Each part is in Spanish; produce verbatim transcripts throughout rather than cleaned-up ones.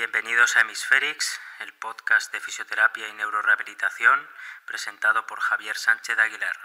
Bienvenidos a Hemisférix, el podcast de fisioterapia y neurorehabilitación, presentado por Javier Sánchez Aguilar.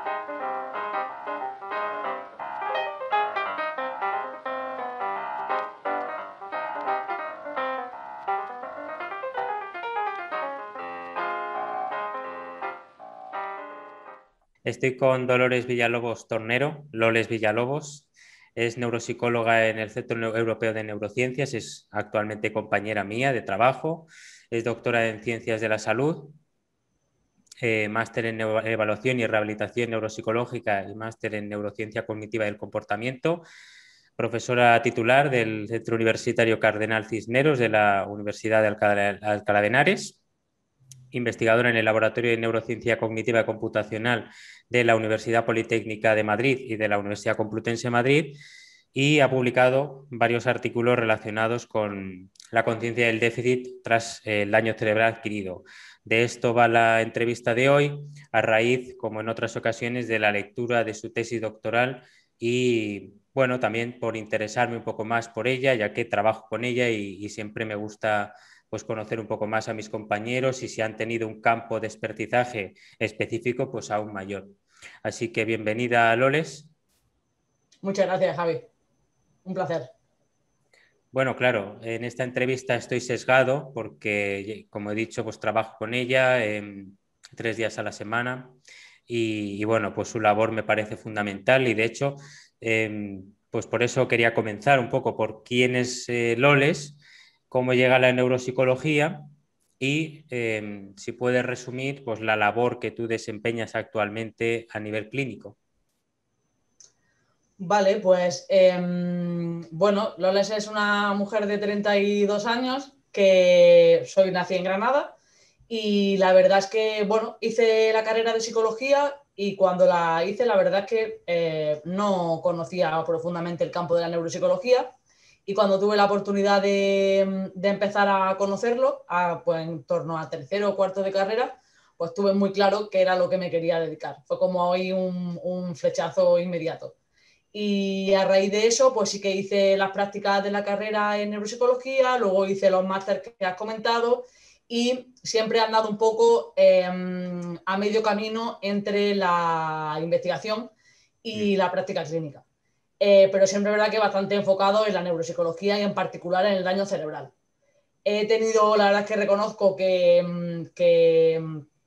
Estoy con Dolores Villalobos Tornero, Loles Villalobos. Es neuropsicóloga en el Centro Europeo de Neurociencias, es actualmente compañera mía de trabajo, es doctora en Ciencias de la Salud, eh, máster en Evaluación y Rehabilitación Neuropsicológica y máster en Neurociencia Cognitiva del Comportamiento, profesora titular del Centro Universitario Cardenal Cisneros de la Universidad de Alcalá, Alcalá de Henares, investigadora en el Laboratorio de Neurociencia Cognitiva y Computacional de la Universidad Politécnica de Madrid y de la Universidad Complutense de Madrid, y ha publicado varios artículos relacionados con la conciencia del déficit tras el daño cerebral adquirido. De esto va la entrevista de hoy, a raíz, como en otras ocasiones, de la lectura de su tesis doctoral y, bueno, también por interesarme un poco más por ella, ya que trabajo con ella y, y siempre me gusta pues conocer un poco más a mis compañeros y si han tenido un campo de expertizaje específico, pues aún mayor. Así que bienvenida, Loles. Muchas gracias, Javi. Un placer. Bueno, claro, en esta entrevista estoy sesgado porque, como he dicho, pues trabajo con ella eh, tres días a la semana y, y, bueno, pues su labor me parece fundamental y de hecho, eh, pues por eso quería comenzar un poco por quién es eh, Loles, cómo llega a la neuropsicología y eh, si puedes resumir pues la labor que tú desempeñas actualmente a nivel clínico. Vale, pues eh, bueno, Loles es una mujer de treinta y dos años que soy nacida en Granada y la verdad es que, bueno, hice la carrera de psicología y cuando la hice la verdad es que eh, no conocía profundamente el campo de la neuropsicología y cuando tuve la oportunidad de, de empezar a conocerlo, a, pues en torno a tercero o cuarto de carrera, pues tuve muy claro que era lo que me quería dedicar. Fue como hoy un, un flechazo inmediato. Y a raíz de eso, pues sí que hice las prácticas de la carrera en neuropsicología, luego hice los másteres que has comentado y siempre he andado un poco eh, a medio camino entre la investigación y la práctica clínica. Eh, pero siempre es verdad que bastante enfocado en la neuropsicología y en particular en el daño cerebral. He tenido, la verdad es que reconozco que, que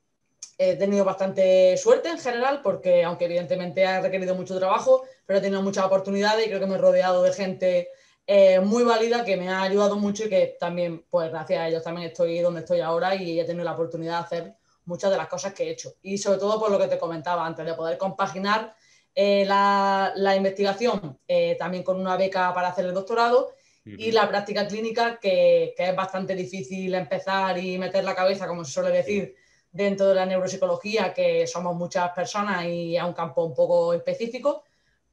he tenido bastante suerte en general, porque aunque evidentemente ha requerido mucho trabajo, pero he tenido muchas oportunidades y creo que me he rodeado de gente eh, muy válida que me ha ayudado mucho y que también, pues gracias a ellos también estoy donde estoy ahora y he tenido la oportunidad de hacer muchas de las cosas que he hecho. Y sobre todo por lo que te comentaba antes, de poder compaginar eh, la, la, investigación eh, también con una beca para hacer el doctorado uh-huh. y la práctica clínica, que, que es bastante difícil empezar y meter la cabeza, como se suele decir, sí. dentro de la neuropsicología, que somos muchas personas y es un campo un poco específico,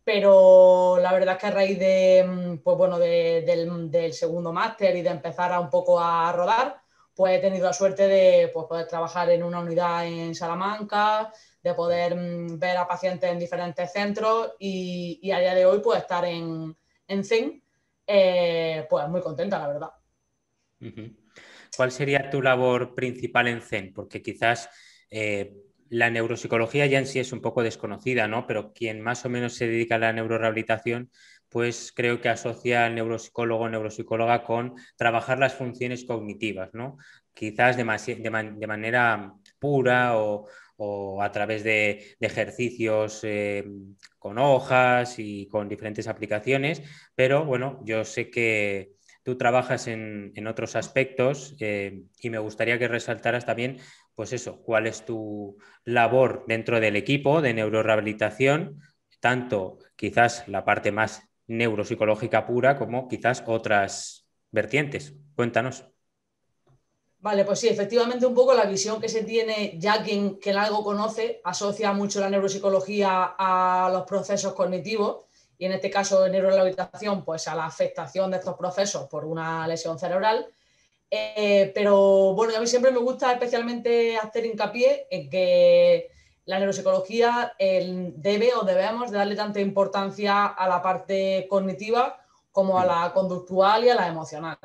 pero la verdad es que a raíz de, pues bueno, de, del, del segundo máster y de empezar a un poco a rodar, pues he tenido la suerte de pues, poder trabajar en una unidad en Salamanca, de poder mm, ver a pacientes en diferentes centros y, y a día de hoy pues estar en, en C E N, eh, pues muy contenta, la verdad. Uh-huh. ¿Cuál sería tu labor principal en C E N? Porque quizás eh, la neuropsicología ya en sí es un poco desconocida, ¿no? Pero quien más o menos se dedica a la neurorehabilitación, pues creo que asocia al neuropsicólogo o neuropsicóloga con trabajar las funciones cognitivas, ¿no? Quizás de, de, man de manera pura o, o a través de, de ejercicios eh, con hojas y con diferentes aplicaciones, pero bueno, yo sé que tú trabajas en, en otros aspectos eh, y me gustaría que resaltaras también, pues eso, cuál es tu labor dentro del equipo de neurorehabilitación, tanto quizás la parte más neuropsicológica pura como quizás otras vertientes. Cuéntanos. Vale, pues sí, efectivamente un poco la visión que se tiene, ya quien, quien algo conoce, asocia mucho la neuropsicología a los procesos cognitivos y en este caso de neurorehabilitación, pues a la afectación de estos procesos por una lesión cerebral. Eh, pero bueno, a mí siempre me gusta especialmente hacer hincapié en que la neuropsicología eh, debe o debemos de darle tanta importancia a la parte cognitiva como a la conductual y a la emocional.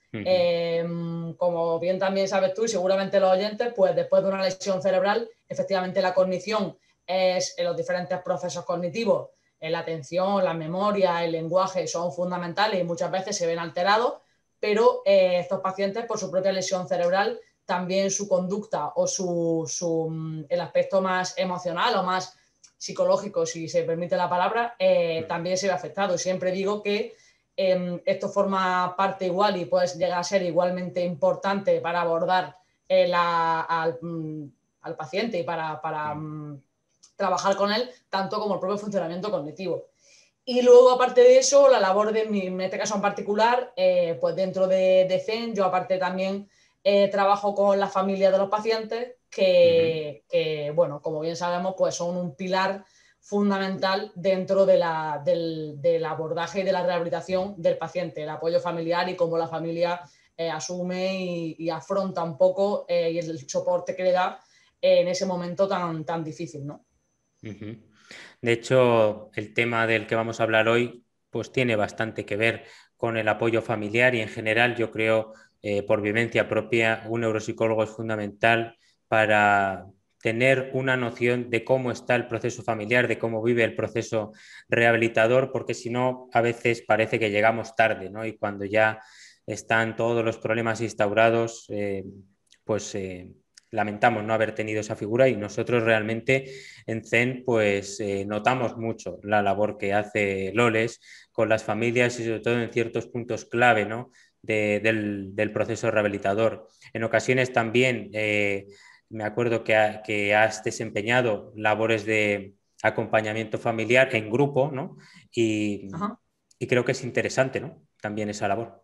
Ujú. Eh, como bien también sabes tú y seguramente los oyentes, pues después de una lesión cerebral, efectivamente la cognición es en los diferentes procesos cognitivos, en la atención, la memoria, el lenguaje son fundamentales y muchas veces se ven alterados, pero eh, estos pacientes por su propia lesión cerebral también su conducta o su, su, el aspecto más emocional o más psicológico, si se permite la palabra, eh, también se ve afectado. Y siempre digo que eh, esto forma parte igual y puede llegar a ser igualmente importante para abordar eh, la, al, al, paciente y para, para um, trabajar con él, tanto como el propio funcionamiento cognitivo. Y luego, aparte de eso, la labor de mi, en este caso en particular, eh, pues dentro de, de CEN, yo aparte también eh, trabajo con la familia de los pacientes, que, que, bueno, como bien sabemos, pues son un pilar fundamental dentro de la, del, del abordaje y de la rehabilitación del paciente, el apoyo familiar y cómo la familia eh, asume y, y afronta un poco eh, y el soporte que le da eh, en ese momento tan, tan difícil, ¿no? Uh-huh. De hecho, el tema del que vamos a hablar hoy, pues tiene bastante que ver con el apoyo familiar y en general yo creo, eh, por vivencia propia, un neuropsicólogo es fundamental para tener una noción de cómo está el proceso familiar, de cómo vive el proceso rehabilitador, porque si no, a veces parece que llegamos tarde, ¿no? Y cuando ya están todos los problemas instaurados, eh, pues eh, lamentamos no haber tenido esa figura y nosotros realmente en CEN pues eh, notamos mucho la labor que hace Loles con las familias y sobre todo en ciertos puntos clave, ¿no? de, del, del, proceso rehabilitador. En ocasiones también eh, me acuerdo que, ha, que, has desempeñado labores de acompañamiento familiar en grupo, ¿no? Y, y creo que es interesante, ¿no? También esa labor.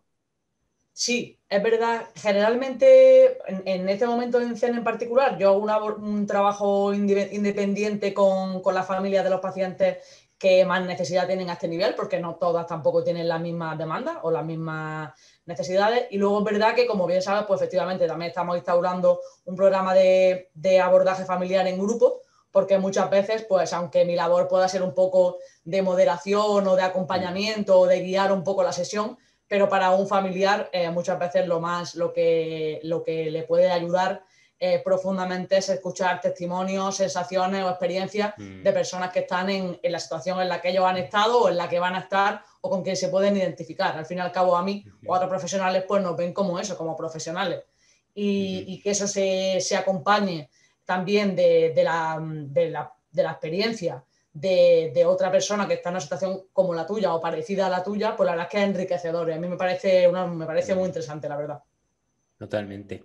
Sí, es verdad. Generalmente, en, en este momento en CEN en particular, yo hago una, un trabajo independiente con, con la familia de los pacientes que más necesidad tienen a este nivel, porque no todas tampoco tienen las mismas demandas o las mismas necesidades. Y luego es verdad que, como bien sabes, pues efectivamente también estamos instaurando un programa de, de abordaje familiar en grupo, porque muchas veces, pues aunque mi labor pueda ser un poco de moderación o de acompañamiento o de guiar un poco la sesión, pero para un familiar eh, muchas veces lo más, lo que, lo que le puede ayudar eh, profundamente es escuchar testimonios, sensaciones o experiencias mm. de personas que están en, en la situación en la que ellos han estado o en la que van a estar o con quien se pueden identificar. Al fin y al cabo, a mí o a otros profesionales pues nos ven como eso, como profesionales. Y, uh-huh. y que eso se, se acompañe también de, de, la, de, la, de la experiencia de, de otra persona que está en una situación como la tuya o parecida a la tuya, pues la verdad es que es enriquecedor. Y a mí me parece, una, me parece muy interesante, la verdad. Totalmente.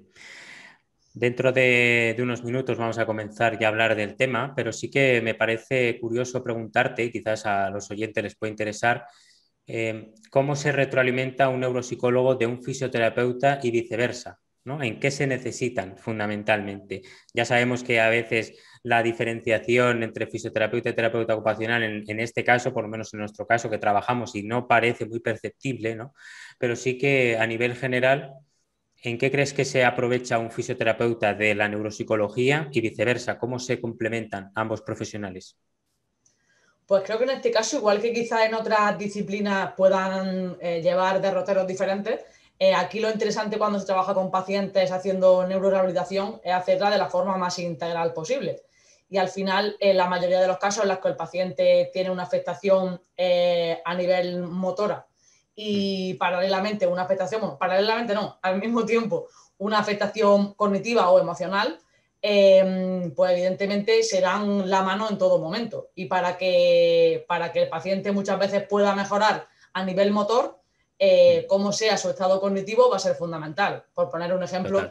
Dentro de, de, unos minutos vamos a comenzar ya a hablar del tema, pero sí que me parece curioso preguntarte, y quizás a los oyentes les puede interesar, eh, cómo se retroalimenta un neuropsicólogo de un fisioterapeuta y viceversa, ¿no? ¿En qué se necesitan fundamentalmente? Ya sabemos que a veces la diferenciación entre fisioterapeuta y terapeuta ocupacional, en, en este caso, por lo menos en nuestro caso, que trabajamos y no parece muy perceptible, ¿no? Pero sí que a nivel general, ¿en qué crees que se aprovecha un fisioterapeuta de la neuropsicología y viceversa? ¿Cómo se complementan ambos profesionales? Pues creo que en este caso, igual que quizás en otras disciplinas puedan eh, llevar derroteros diferentes, eh, aquí lo interesante cuando se trabaja con pacientes haciendo neurorehabilitación es hacerla de la forma más integral posible. Y al final, en la mayoría de los casos en los que el paciente tiene una afectación eh, a nivel motora y paralelamente una afectación, bueno, paralelamente no, al mismo tiempo una afectación cognitiva o emocional, eh, pues evidentemente se dan la mano en todo momento. Y para que, para que el paciente muchas veces pueda mejorar a nivel motor, eh, como sea su estado cognitivo, va a ser fundamental. Por poner un ejemplo,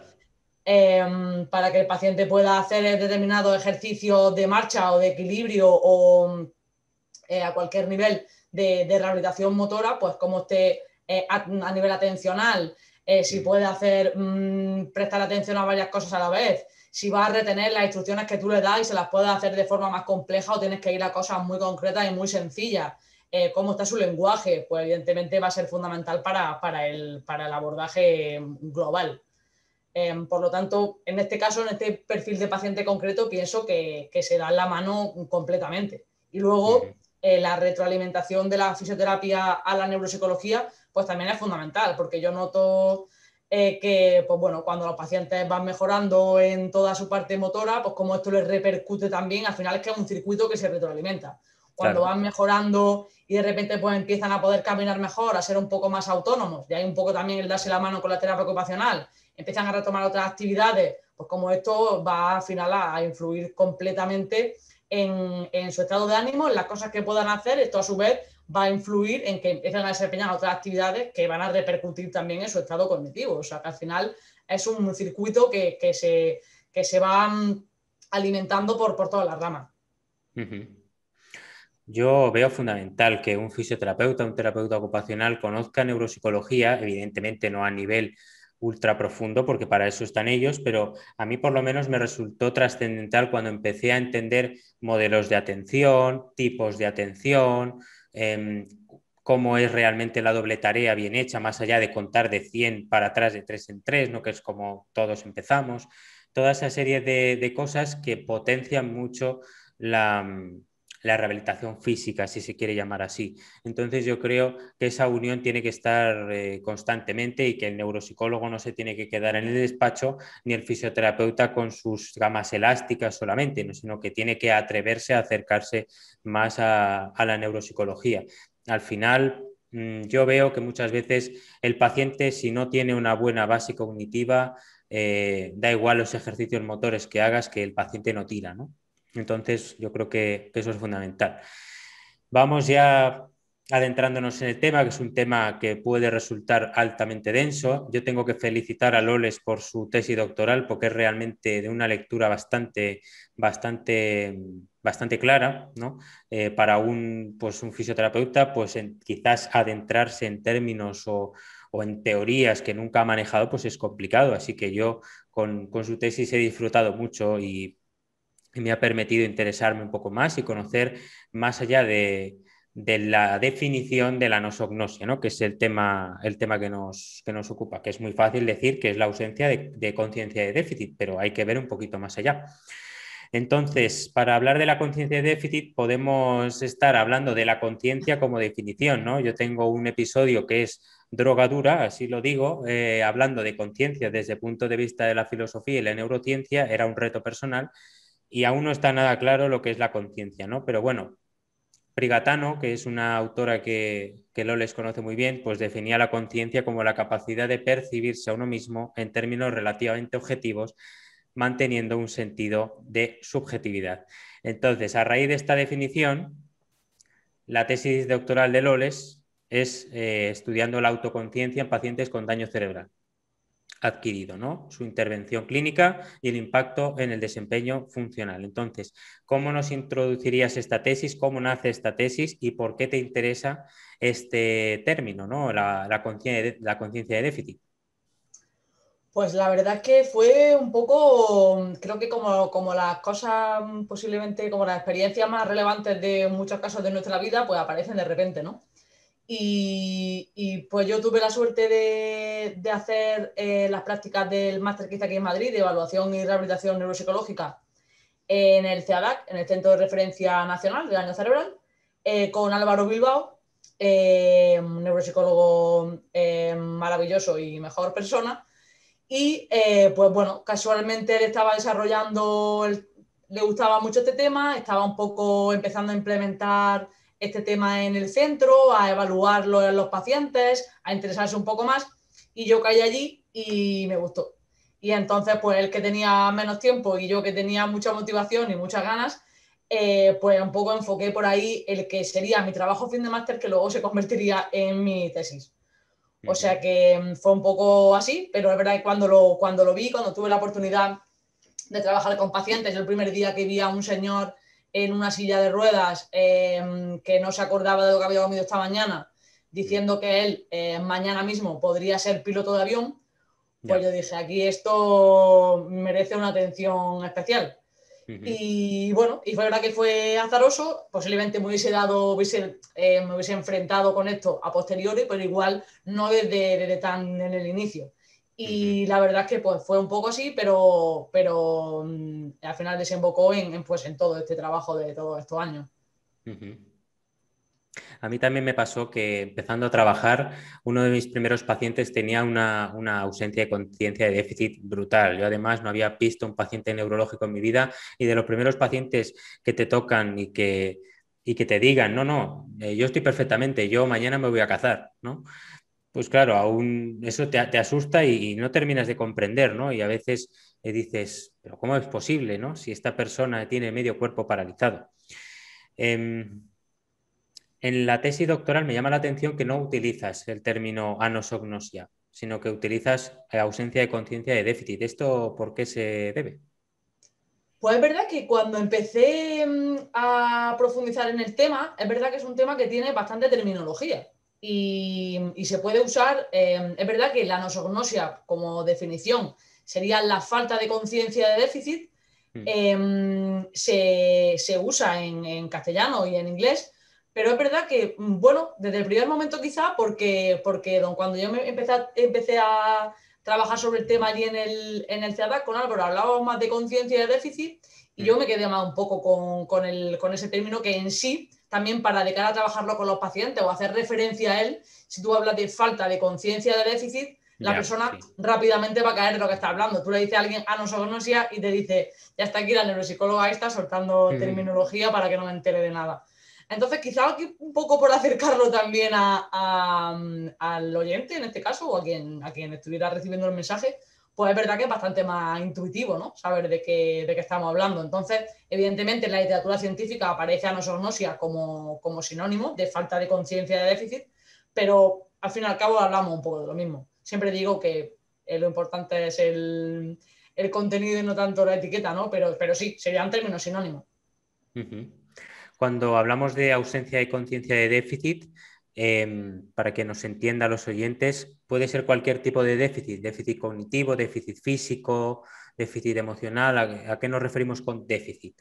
eh, para que el paciente pueda hacer determinados ejercicios de marcha o de equilibrio o eh, a cualquier nivel de, de rehabilitación motora, pues como esté eh, a, a nivel atencional, eh, si puede hacer mmm, prestar atención a varias cosas a la vez, si va a retener las instrucciones que tú le das y se las puedes hacer de forma más compleja o tienes que ir a cosas muy concretas y muy sencillas. Eh, cómo está su lenguaje, pues evidentemente va a ser fundamental para, para, el, para el abordaje global. Eh, por lo tanto, en este caso, en este perfil de paciente concreto, pienso que, que se da la mano completamente. Y luego, eh, la retroalimentación de la fisioterapia a la neuropsicología, pues también es fundamental, porque yo noto eh, que, pues bueno, cuando los pacientes van mejorando en toda su parte motora, pues como esto les repercute también, al final es que es un circuito que se retroalimenta. Cuando Claro. van mejorando y de repente pues empiezan a poder caminar mejor, a ser un poco más autónomos, y hay un poco también el darse la mano con la terapia ocupacional, empiezan a retomar otras actividades, pues como esto va al final a, a influir completamente en, en su estado de ánimo, en las cosas que puedan hacer, esto a su vez va a influir en que empiecen a desempeñar otras actividades que van a repercutir también en su estado cognitivo. O sea que al final es un circuito que, que, se, que se va alimentando por, por todas las ramas. Uh-huh. Yo veo fundamental que un fisioterapeuta, un terapeuta ocupacional conozca neuropsicología, evidentemente no a nivel ultra profundo, porque para eso están ellos, pero a mí por lo menos me resultó trascendental cuando empecé a entender modelos de atención, tipos de atención, eh, cómo es realmente la doble tarea bien hecha, más allá de contar de cien para atrás, de tres en tres, ¿no? Que es como todos empezamos. Toda esa serie de, de cosas que potencian mucho la la rehabilitación física, si se quiere llamar así. Entonces yo creo que esa unión tiene que estar eh, constantemente y que el neuropsicólogo no se tiene que quedar en el despacho ni el fisioterapeuta con sus gamas elásticas solamente, ¿no? Sino que tiene que atreverse a acercarse más a, a la neuropsicología. Al final, mmm, yo veo que muchas veces el paciente, si no tiene una buena base cognitiva, eh, da igual los ejercicios motores que hagas, que el paciente no tira, ¿no? Entonces, yo creo que, que eso es fundamental. Vamos ya adentrándonos en el tema, que es un tema que puede resultar altamente denso. Yo tengo que felicitar a Loles por su tesis doctoral, porque es realmente de una lectura bastante, bastante, bastante clara, ¿no? Eh, para un, pues, un fisioterapeuta, pues en, quizás adentrarse en términos o, o, en teorías que nunca ha manejado, pues es complicado. Así que yo con, con su tesis he disfrutado mucho y y me ha permitido interesarme un poco más y conocer más allá de, de la definición de la nosognosia, ¿no? Que es el tema, el tema que, nos, que nos ocupa, que es muy fácil decir que es la ausencia de, de conciencia de déficit, pero hay que ver un poquito más allá. Entonces, para hablar de la conciencia de déficit, podemos estar hablando de la conciencia como definición, ¿no? Yo tengo un episodio que es drogadura, así lo digo, eh, hablando de conciencia desde el punto de vista de la filosofía y la neurociencia, era un reto personal y aún no está nada claro lo que es la conciencia, ¿no? Pero bueno, Prigatano, que es una autora que, que Loles conoce muy bien, pues definía la conciencia como la capacidad de percibirse a uno mismo en términos relativamente objetivos, manteniendo un sentido de subjetividad. Entonces, a raíz de esta definición, la tesis doctoral de Loles es eh, estudiando la autoconciencia en pacientes con daño cerebral adquirido, ¿no? Su intervención clínica y el impacto en el desempeño funcional. Entonces, ¿cómo nos introducirías esta tesis? ¿Cómo nace esta tesis? ¿Y por qué te interesa este término, ¿no? La, la conciencia de déficit. Pues la verdad es que fue un poco, creo que como, como las cosas, posiblemente como las experiencias más relevantes de muchos casos de nuestra vida, pues aparecen de repente, ¿no? Y, y pues yo tuve la suerte de, de hacer eh, las prácticas del máster que hice aquí en Madrid, de evaluación y rehabilitación neuropsicológica, en el C E A D A C, en el Centro de Referencia Nacional de Daño Cerebral, eh, con Álvaro Bilbao, eh, un neuropsicólogo eh, maravilloso y mejor persona. Y eh, pues bueno, casualmente él estaba desarrollando, el, le gustaba mucho este tema, estaba un poco empezando a implementar este tema en el centro, a evaluarlo en los pacientes, a interesarse un poco más, y yo caí allí y me gustó. Y entonces, pues él que tenía menos tiempo y yo que tenía mucha motivación y muchas ganas, eh, pues un poco enfoqué por ahí el que sería mi trabajo fin de máster, que luego se convertiría en mi tesis. O sea que fue un poco así, pero es verdad que cuando lo, cuando lo vi, cuando tuve la oportunidad de trabajar con pacientes, el primer día que vi a un señor en una silla de ruedas eh, que no se acordaba de lo que había comido esta mañana, diciendo que él eh, mañana mismo podría ser piloto de avión, pues Ya. yo dije, aquí esto merece una atención especial. Uh-huh. Y bueno, y fue verdad que fue azaroso, posiblemente me hubiese dado, hubiese, eh, me hubiese enfrentado con esto a posteriori, pero igual no desde, desde tan en el inicio. Uh-huh. Y la verdad es que pues fue un poco así, pero, pero mm, al final desembocó en, en, pues, en todo este trabajo de todos estos años. Uh-huh. A mí también me pasó que empezando a trabajar, uno de mis primeros pacientes tenía una, una ausencia de conciencia de déficit brutal. Yo además no había visto un paciente neurológico en mi vida y de los primeros pacientes que te tocan y que, y que te digan, no, no, eh, yo estoy perfectamente, yo mañana me voy a cazar, ¿no? Pues claro, aún eso te, te asusta y, y no terminas de comprender, ¿no? Y a veces eh, dices, pero ¿cómo es posible, ¿no? Si esta persona tiene medio cuerpo paralizado. Em, en la tesis doctoral me llama la atención que no utilizas el término anosognosia, sino que utilizas eh, ausencia de conciencia de déficit. ¿Esto por qué se debe? Pues es verdad que cuando empecé mm, a profundizar en el tema, es verdad que es un tema que tiene bastante terminología y, y se puede usar, eh, es verdad que la nosognosia como definición sería la falta de conciencia de déficit, Mm. eh, se, se, usa en, en, castellano y en inglés, pero es verdad que, bueno, desde el primer momento quizá, porque, porque cuando yo me empecé, a, empecé a trabajar sobre el tema allí en el, en el C E A D A C con Álvaro, hablábamos más de conciencia y de déficit y yo Mm. me quedé más un poco con, con, el, con ese término que en sí, también para de cara a trabajarlo con los pacientes o hacer referencia a él, si tú hablas de falta de conciencia de déficit, la Ya, persona sí. rápidamente va a caer de lo que está hablando. Tú le dices a alguien anosognosia y te dice, ya está aquí la neuropsicóloga está soltando Mm. terminología para que no me entere de nada. Entonces, quizá un poco por acercarlo también a, a, al oyente, en este caso, o a quien, a quien estuviera recibiendo el mensaje, pues es verdad que es bastante más intuitivo, ¿no? Saber de qué, de qué estamos hablando. Entonces, evidentemente, en la literatura científica aparece anosognosia como, como sinónimo de falta de conciencia de déficit, pero al fin y al cabo hablamos un poco de lo mismo. Siempre digo que eh, lo importante es el, el contenido y no tanto la etiqueta, ¿no? Pero, pero sí, serían términos sinónimos. Uh-huh. Cuando hablamos de ausencia de conciencia de déficit, eh, para que nos entienda los oyentes, puede ser cualquier tipo de déficit, déficit cognitivo, déficit físico, déficit emocional. ¿A, a qué nos referimos con déficit?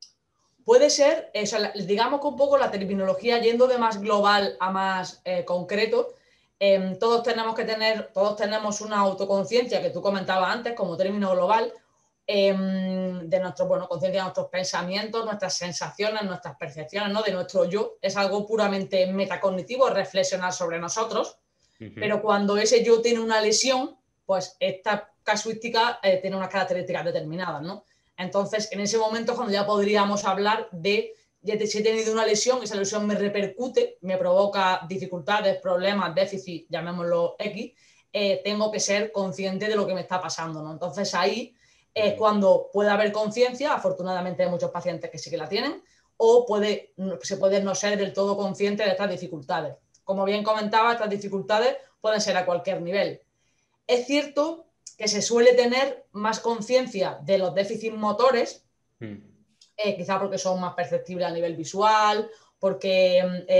Puede ser, eh, o sea, digamos que un poco la terminología yendo de más global a más eh, concreto, eh, todos tenemos que tener, todos tenemos una autoconciencia que tú comentabas antes como término global, eh, de nuestro, bueno, conciencia de nuestros pensamientos, nuestras sensaciones, nuestras percepciones, ¿no? De nuestro yo. Es algo puramente metacognitivo, reflexionar sobre nosotros, Uh-huh. pero cuando ese yo tiene una lesión, pues esta casuística eh, tiene unas características determinadas, ¿no? Entonces, en ese momento es cuando ya podríamos hablar de, ya te, si he tenido una lesión, esa lesión me repercute, me provoca dificultades, problemas, déficit, llamémoslo X, eh, tengo que ser consciente de lo que me está pasando, ¿no? Entonces ahí es Uh-huh. cuando puede haber conciencia, afortunadamente hay muchos pacientes que sí que la tienen, o puede, se puede no ser del todo consciente de estas dificultades. Como bien comentaba, estas dificultades pueden ser a cualquier nivel. Es cierto que se suele tener más conciencia de los déficits motores, Uh-huh. eh, quizá porque son más perceptibles a nivel visual, porque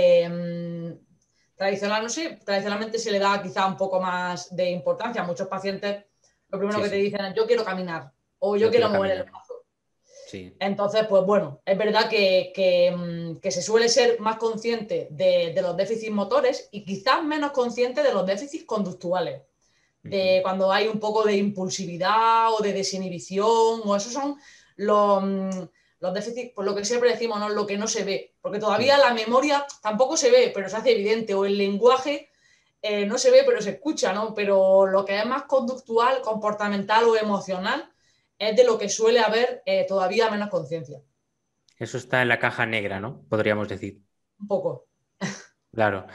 eh, tradicional, no sé, tradicionalmente se le da quizá un poco más de importancia. A muchos pacientes lo primero Sí, que te sí, dicen es yo quiero caminar o yo yo quiero quiero mover el caminar. brazo. Sí. Entonces, pues bueno, es verdad que, que, que se suele ser más consciente de, de, los déficits motores y quizás menos consciente de los déficits conductuales, Uh-huh. de cuando hay un poco de impulsividad o de desinhibición, o esos son los, los déficits, por lo que siempre decimos, ¿no? Lo que no se ve, porque todavía Uh-huh. la memoria tampoco se ve, pero se hace evidente, o el lenguaje eh, no se ve, pero se escucha, ¿no? Pero lo que es más conductual, comportamental o emocional es de lo que suele haber eh, todavía menos conciencia. Eso está en la caja negra, ¿no? Podríamos decir. Un poco. Claro.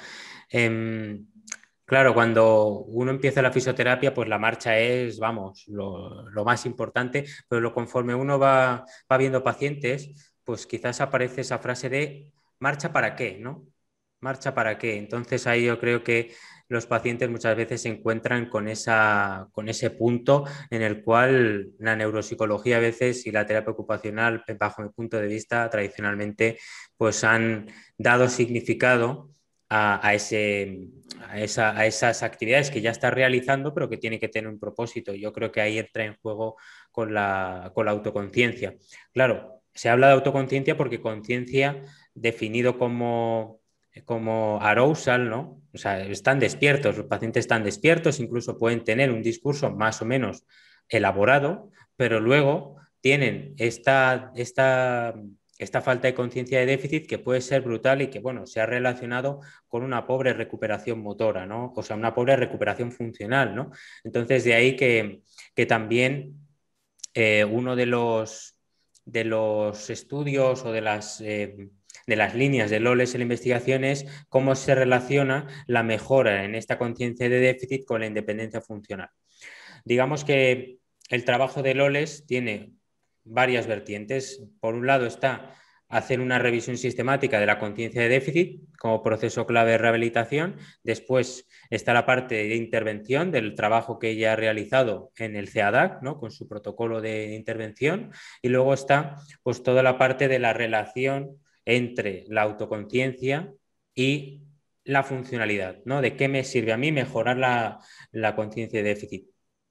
Em, claro, cuando uno empieza la fisioterapia, pues la marcha es, vamos, lo, lo más importante, pero lo, conforme uno va, va viendo pacientes, pues quizás aparece esa frase de marcha para qué, ¿no? Marcha para qué. Entonces ahí yo creo que los pacientes muchas veces se encuentran con, esa, con ese punto en el cual la neuropsicología a veces y la terapia ocupacional, bajo mi punto de vista, tradicionalmente, pues han dado significado a, a, ese, a, esa, a, esas actividades que ya está realizando, pero que tiene que tener un propósito. Yo creo que ahí entra en juego con la, con la autoconciencia. Claro, se habla de autoconciencia porque conciencia, definido como, como arousal, ¿no? O sea, están despiertos, los pacientes están despiertos, incluso pueden tener un discurso más o menos elaborado, pero luego tienen esta, esta esta falta de conciencia de déficit que puede ser brutal y que, bueno, se ha relacionado con una pobre recuperación motora, ¿no? O sea, una pobre recuperación funcional, ¿no? Entonces, de ahí que, que también eh, uno de los, de los estudios o de las... Eh, de las líneas de LOLES en la investigación es cómo se relaciona la mejora en esta conciencia de déficit con la independencia funcional. Digamos que el trabajo de LOLES tiene varias vertientes. Por un lado está hacer una revisión sistemática de la conciencia de déficit como proceso clave de rehabilitación. Después está la parte de intervención del trabajo que ella ha realizado en el C A D A C, ¿no? Con su protocolo de intervención. Y luego está pues toda la parte de la relación entre la autoconciencia y la funcionalidad, ¿no? De qué me sirve a mí mejorar la, la conciencia de déficit.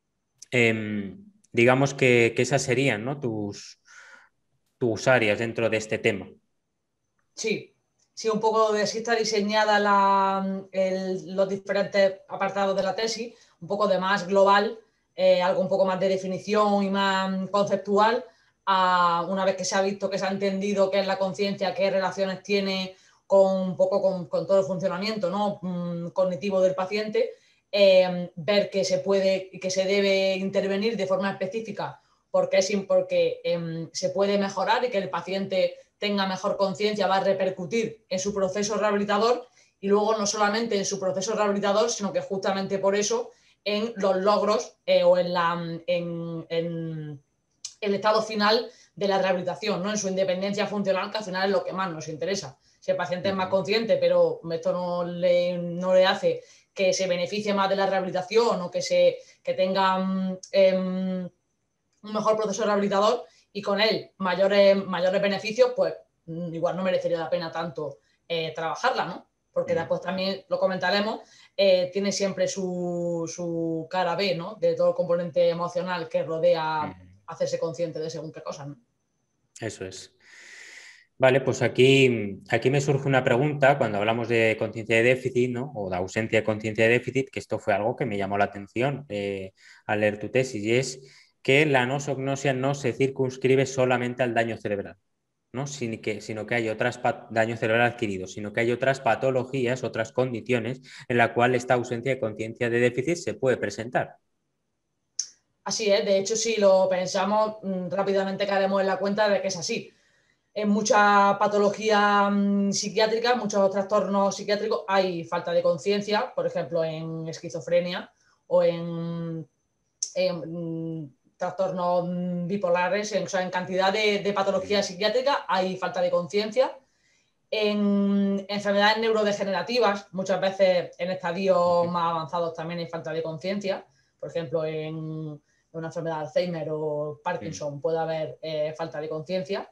Eh, digamos que, que, esas serían, ¿no? tus, tus áreas dentro de este tema. Sí, sí, un poco de así está diseñada la, el, los diferentes apartados de la tesis, un poco de más global, eh, algo un poco más de definición y más conceptual, a una vez que se ha visto, que se ha entendido qué es la conciencia, qué relaciones tiene con un poco con, con todo el funcionamiento, ¿no? Mm, cognitivo del paciente, eh, ver que se puede y que se debe intervenir de forma específica porque, es, porque eh, se puede mejorar y que el paciente tenga mejor conciencia va a repercutir en su proceso rehabilitador y luego no solamente en su proceso rehabilitador, sino que justamente por eso en los logros eh, o en, la, en, en el estado final de la rehabilitación, ¿no? En su independencia funcional, que al final es lo que más nos interesa. Si el paciente uh-huh. es más consciente, pero esto no le, no le hace que se beneficie más de la rehabilitación o que, se, que tenga eh, un mejor proceso rehabilitador y con él mayores, mayores beneficios, pues igual no merecería la pena tanto eh, trabajarla, ¿no? Porque uh-huh. después también lo comentaremos, eh, tiene siempre su, su cara B, ¿no? De todo el componente emocional que rodea uh-huh. hacerse consciente de según qué cosas, ¿no? Eso es. Vale, pues aquí, aquí me surge una pregunta cuando hablamos de conciencia de déficit, ¿no? O de ausencia de conciencia de déficit, que esto fue algo que me llamó la atención eh, al leer tu tesis, y es que la nosognosia no se circunscribe solamente al daño cerebral, ¿no? Sino que, sino que hay otras daño cerebral adquirido, sino que hay otras patologías, otras condiciones en las cuales esta ausencia de conciencia de déficit se puede presentar. Así es, de hecho, si lo pensamos, rápidamente caeremos en la cuenta de que es así. En mucha patología mmm, psiquiátrica, muchos trastornos psiquiátricos, hay falta de conciencia, por ejemplo, en esquizofrenia o en, en mmm, trastornos bipolares, en, o sea, en cantidad de, de patologías psiquiátricas hay falta de conciencia. En enfermedades neurodegenerativas, muchas veces en estadios más avanzados también hay falta de conciencia, por ejemplo, en una enfermedad de Alzheimer o Parkinson puede haber eh, falta de conciencia.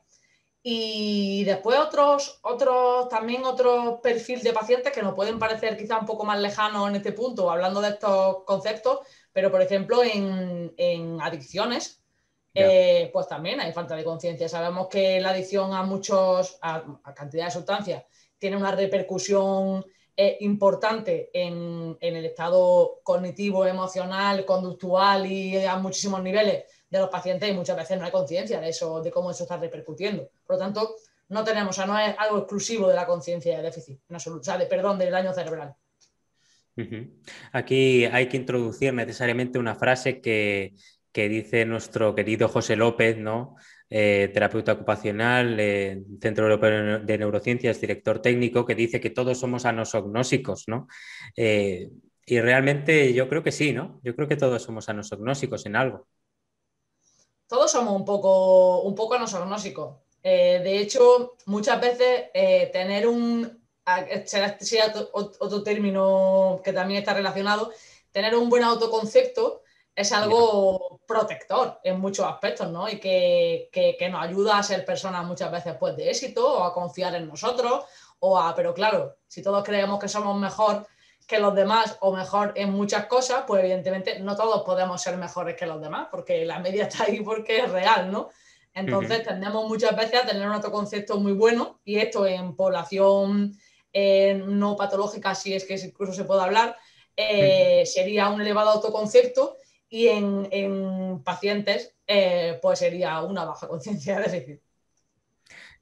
Y después otros, otros, también otro perfil de pacientes que nos pueden parecer quizá un poco más lejanos en este punto, hablando de estos conceptos, pero por ejemplo en, en adicciones, yeah. eh, pues también hay falta de conciencia. Sabemos que la adicción a muchos, a, a cantidad de sustancias, tiene una repercusión eh, importante en, en el estado cognitivo, emocional, conductual y a muchísimos niveles de los pacientes y muchas veces no hay conciencia de eso, de cómo eso está repercutiendo. Por lo tanto, no tenemos, o sea, no es algo exclusivo de la conciencia de déficit, en absoluto, o sea, de, perdón, del daño cerebral. Uh-huh. Aquí hay que introducir necesariamente una frase que, que dice nuestro querido José López, ¿no? Eh, terapeuta ocupacional, eh, Centro Europeo de Neurociencias, director técnico, que dice que todos somos anosognósicos, ¿no? Eh, y realmente yo creo que sí, ¿no? Yo creo que todos somos anosognósicos en algo. Todos somos un poco, un poco anosognósicos. Eh, de hecho, muchas veces eh, tener un, será otro término que también está relacionado, tener un buen autoconcepto es algo protector en muchos aspectos, ¿no? Y que, que, que nos ayuda a ser personas muchas veces pues, de éxito o a confiar en nosotros, o a, pero claro, si todos creemos que somos mejor que los demás o mejor en muchas cosas, pues evidentemente no todos podemos ser mejores que los demás, porque la media está ahí porque es real, ¿no? Entonces uh-huh. tendemos muchas veces a tener un autoconcepto muy bueno, y esto en población eh, no patológica, si es que incluso se puede hablar, eh, uh-huh. sería un elevado autoconcepto, y en, en pacientes eh, pues sería una baja conciencia de déficit.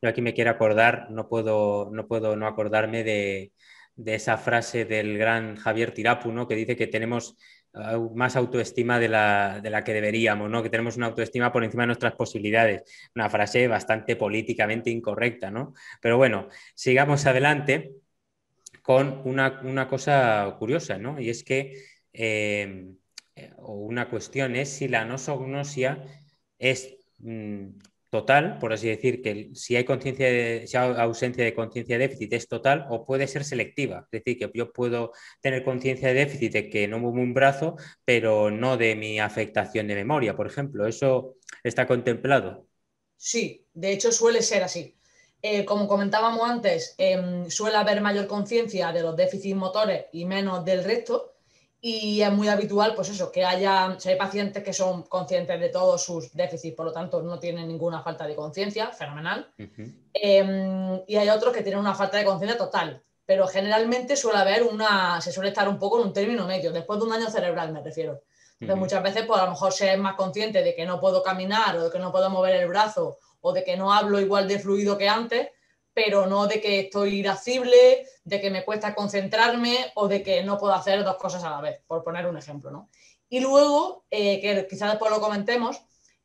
yo aquí me quiero acordar, no puedo no, puedo no acordarme de, de esa frase del gran Javier Tirapu, ¿no? Que dice que tenemos uh, más autoestima de la, de la que deberíamos, ¿no? Que tenemos una autoestima por encima de nuestras posibilidades. Una frase bastante políticamente incorrecta, ¿no? Pero bueno, sigamos adelante con una, una cosa curiosa, ¿no? Y es que, eh, o una cuestión es si la nosognosia es mmm, total, por así decir, que si hay conciencia de, si hay ausencia de conciencia de déficit es total o puede ser selectiva. Es decir, que yo puedo tener conciencia de déficit de que no muevo un brazo, pero no de mi afectación de memoria, por ejemplo. ¿Eso está contemplado? Sí, de hecho suele ser así. Eh, como comentábamos antes, eh, suele haber mayor conciencia de los déficits motores y menos del resto. Y es muy habitual, pues eso, que haya, si hay pacientes que son conscientes de todos sus déficits, por lo tanto no tienen ninguna falta de conciencia, fenomenal. Uh -huh. Eh, y hay otros que tienen una falta de conciencia total. Pero generalmente suele haber una, se suele estar un poco en un término medio, después de un daño cerebral me refiero. Entonces, muchas veces, pues a lo mejor se es más consciente de que no puedo caminar o de que no puedo mover el brazo o de que no hablo igual de fluido que antes, pero no de que estoy irascible, de que me cuesta concentrarme o de que no puedo hacer dos cosas a la vez, por poner un ejemplo, ¿no? Y luego, eh, que quizás después lo comentemos,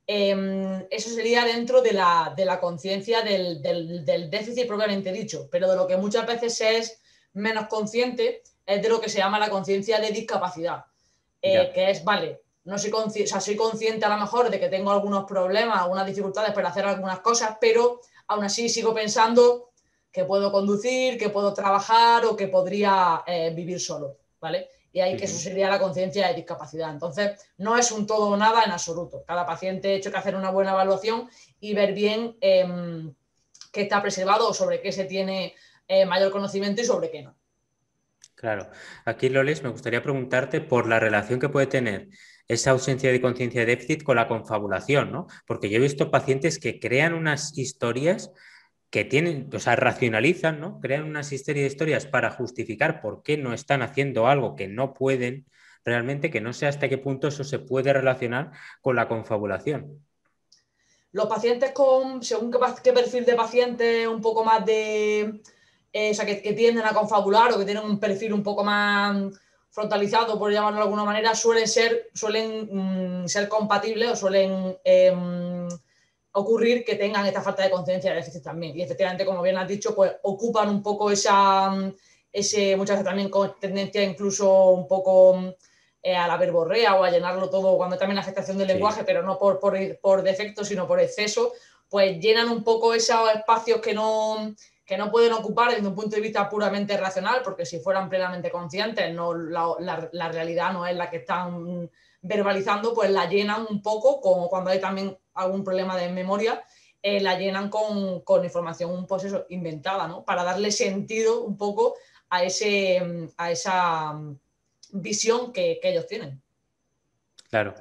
eh, eso sería dentro de la, de la conciencia del, del, del déficit propiamente dicho, pero de lo que muchas veces se es menos consciente es de lo que se llama la conciencia de discapacidad. Eh, que es, vale, no soy, consci o sea, soy consciente a lo mejor de que tengo algunos problemas, algunas dificultades para hacer algunas cosas, pero aún así sigo pensando que puedo conducir, que puedo trabajar o que podría eh, vivir solo, ¿vale? Y ahí que eso sería la conciencia de discapacidad. Entonces, no es un todo o nada en absoluto. Cada paciente ha hecho que hacer una buena evaluación y ver bien eh, qué está preservado o sobre qué se tiene eh, mayor conocimiento y sobre qué no. Claro. Aquí, Loles, me gustaría preguntarte por la relación que puede tener esa ausencia de conciencia de déficit con la confabulación, ¿no? Porque yo he visto pacientes que crean unas historias que tienen, o sea, racionalizan, ¿no? Crean una serie de historias para justificar por qué no están haciendo algo que no pueden realmente, que no sé hasta qué punto eso se puede relacionar con la confabulación. Los pacientes con, según qué, qué perfil de paciente, un poco más de, eh, o sea, que, que tienden a confabular o que tienen un perfil un poco más frontalizado, por llamarlo de alguna manera, suelen ser, suelen mm, ser compatibles o suelen eh, ocurrir que tengan esta falta de conciencia de déficit también. Y efectivamente, como bien has dicho, pues ocupan un poco esa, ese, muchas veces también con tendencia incluso un poco eh, a la verborrea o a llenarlo todo cuando hay también afectación del lenguaje, Sí. pero no por, por, por defecto, sino por exceso, pues llenan un poco esos espacios que no, que no pueden ocupar desde un punto de vista puramente racional, porque si fueran plenamente conscientes, no, la, la, la realidad no es la que están verbalizando, pues la llenan un poco, como cuando hay también algún problema de memoria, eh, la llenan con, con información pues eso, inventada, ¿no? Para darle sentido un poco a, ese, a esa visión que, que ellos tienen. Claro.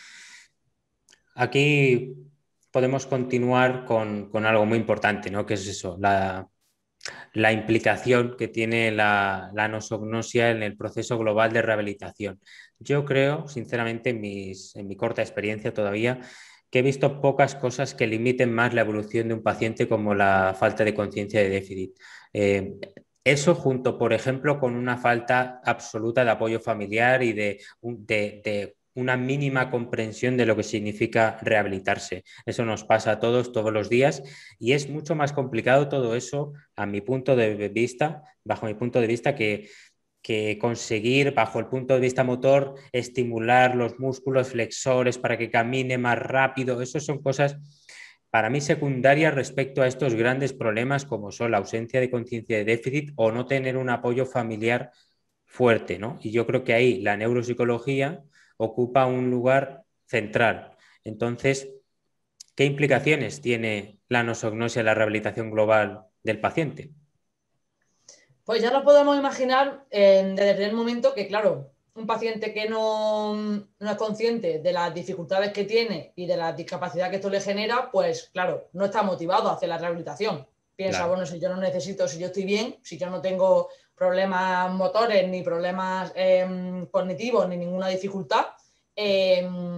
Aquí podemos continuar con, con algo muy importante, ¿no? Que es eso, la, la implicación que tiene la, la nosognosia en el proceso global de rehabilitación. Yo creo, sinceramente, en, mis, en mi corta experiencia todavía, que he visto pocas cosas que limiten más la evolución de un paciente como la falta de conciencia de déficit. Eh, eso junto, por ejemplo, con una falta absoluta de apoyo familiar y de, de, de una mínima comprensión de lo que significa rehabilitarse. Eso nos pasa a todos, todos los días, y es mucho más complicado todo eso, a mi punto de vista, bajo mi punto de vista, que, que conseguir, bajo el punto de vista motor, estimular los músculos flexores para que camine más rápido. Eso son cosas para mí secundarias respecto a estos grandes problemas como son la ausencia de conciencia de déficit o no tener un apoyo familiar fuerte, ¿no? Y yo creo que ahí la neuropsicología ocupa un lugar central. Entonces, ¿qué implicaciones tiene la nosognosia en la rehabilitación global del paciente? Pues ya nos podemos imaginar eh, desde el primer momento que, claro, un paciente que no, no es consciente de las dificultades que tiene y de la discapacidad que esto le genera, pues claro, no está motivado a hacer la rehabilitación. Piensa, Claro. bueno, si yo no necesito, si yo estoy bien, si yo no tengo problemas motores, ni problemas eh, cognitivos, ni ninguna dificultad, eh,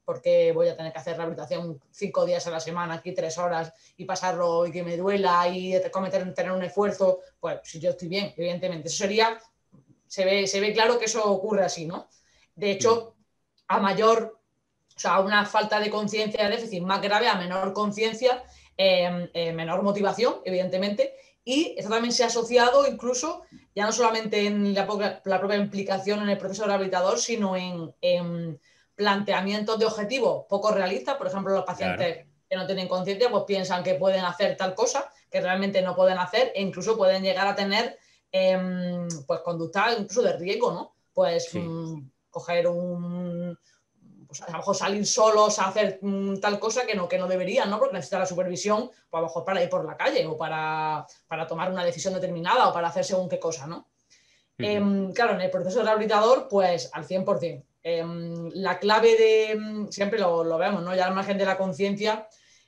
porque voy a tener que hacer rehabilitación cinco días a la semana, aquí tres horas, y pasarlo y que me duela y cometer, tener un esfuerzo, pues si yo estoy bien, evidentemente. Eso sería, se ve, se ve claro que eso ocurre así, ¿no? De hecho, a mayor, o sea, a una falta de conciencia de déficit más grave, a menor conciencia, eh, eh, menor motivación, evidentemente, y esto también se ha asociado incluso, ya no solamente en la, la propia implicación en el proceso rehabilitador, sino en, en planteamientos de objetivos poco realistas. Por ejemplo, los pacientes Claro. que no tienen conciencia pues piensan que pueden hacer tal cosa que realmente no pueden hacer, e incluso pueden llegar a tener eh, pues conductas incluso de riesgo, ¿no? Pues Sí. mmm, coger un... Pues a lo mejor salir solos a hacer mmm, tal cosa que no, que no deberían, ¿no? Porque necesitan la supervisión, pues a lo mejor para ir por la calle o para, para tomar una decisión determinada o para hacer según qué cosa, ¿no? Eh, Ujú. claro, en el proceso rehabilitador, pues al cien por ciento. Eh, la clave de, siempre lo, lo vemos, ¿no? Ya al margen de la conciencia,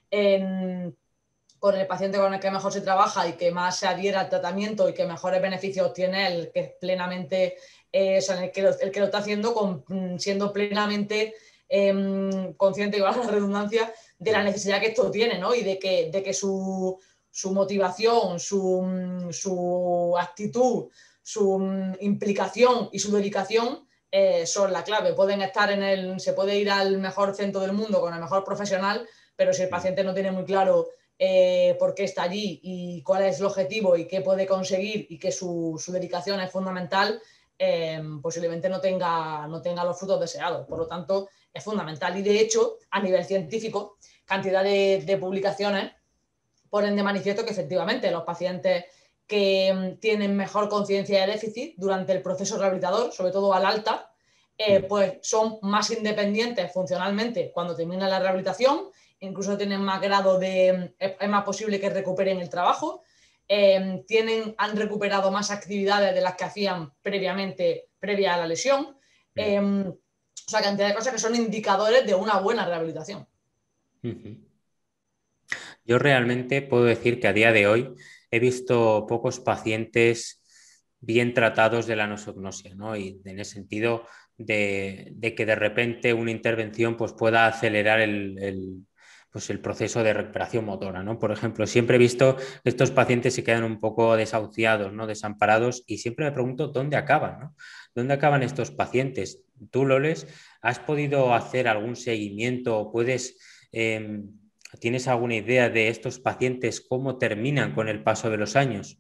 con el paciente con el que mejor se trabaja y que más se adhiera al tratamiento y que mejores beneficios tiene, el que es plenamente, eh, o sea, el, que lo, el que lo está haciendo con, siendo plenamente eh, consciente, igual la redundancia, de la necesidad que esto tiene, ¿no? Y de que, de que su, su motivación, su, su actitud, su implicación y su dedicación eh, son la clave. Pueden estar en el, se puede ir al mejor centro del mundo con el mejor profesional, pero si el paciente no tiene muy claro eh, por qué está allí y cuál es el objetivo y qué puede conseguir y que su, su dedicación es fundamental, eh, posiblemente no tenga, no tenga los frutos deseados. Por lo tanto, es fundamental. Y de hecho, a nivel científico, cantidad de, de publicaciones ponen de manifiesto que efectivamente los pacientes que tienen mejor conciencia de déficit durante el proceso rehabilitador, sobre todo al alta, eh, pues son más independientes funcionalmente cuando termina la rehabilitación, incluso tienen más grado de, es más posible que recuperen el trabajo, eh, tienen, han recuperado más actividades de las que hacían previamente, previa a la lesión, eh, o sea, cantidad de cosas que son indicadores de una buena rehabilitación. Ujú. Yo realmente puedo decir que a día de hoy he visto pocos pacientes bien tratados de la nosognosia, ¿no? Y en el sentido de, de que de repente una intervención pues, pueda acelerar el, el, pues, el proceso de recuperación motora, ¿no? Por ejemplo, siempre he visto que estos pacientes se quedan un poco desahuciados, ¿no? Desamparados, y siempre me pregunto dónde acaban, ¿no? ¿Dónde acaban estos pacientes? Tú, Loles, ¿has podido hacer algún seguimiento o puedes... Eh, ¿Tienes alguna idea de estos pacientes cómo terminan con el paso de los años?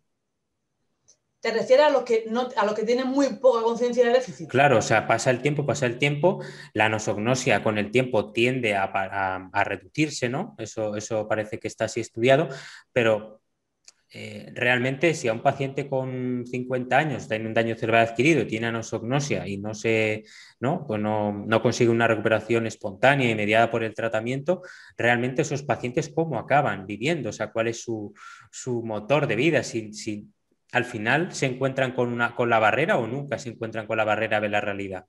¿Te refieres a los que, no, a los que tienen muy poca conciencia de déficit? Claro, o sea, pasa el tiempo, pasa el tiempo, la nosognosia con el tiempo tiende a, a, a reducirse, ¿no? Eso, eso parece que está así estudiado, pero eh, realmente si a un paciente con cincuenta años tiene un daño cerebral adquirido y tiene anosognosia y no, se, ¿no? Pues no, no consigue una recuperación espontánea y mediada por el tratamiento, realmente esos pacientes cómo acaban viviendo, o sea, cuál es su, su motor de vida, si, si al final se encuentran con, una, con la barrera o nunca se encuentran con la barrera de la realidad.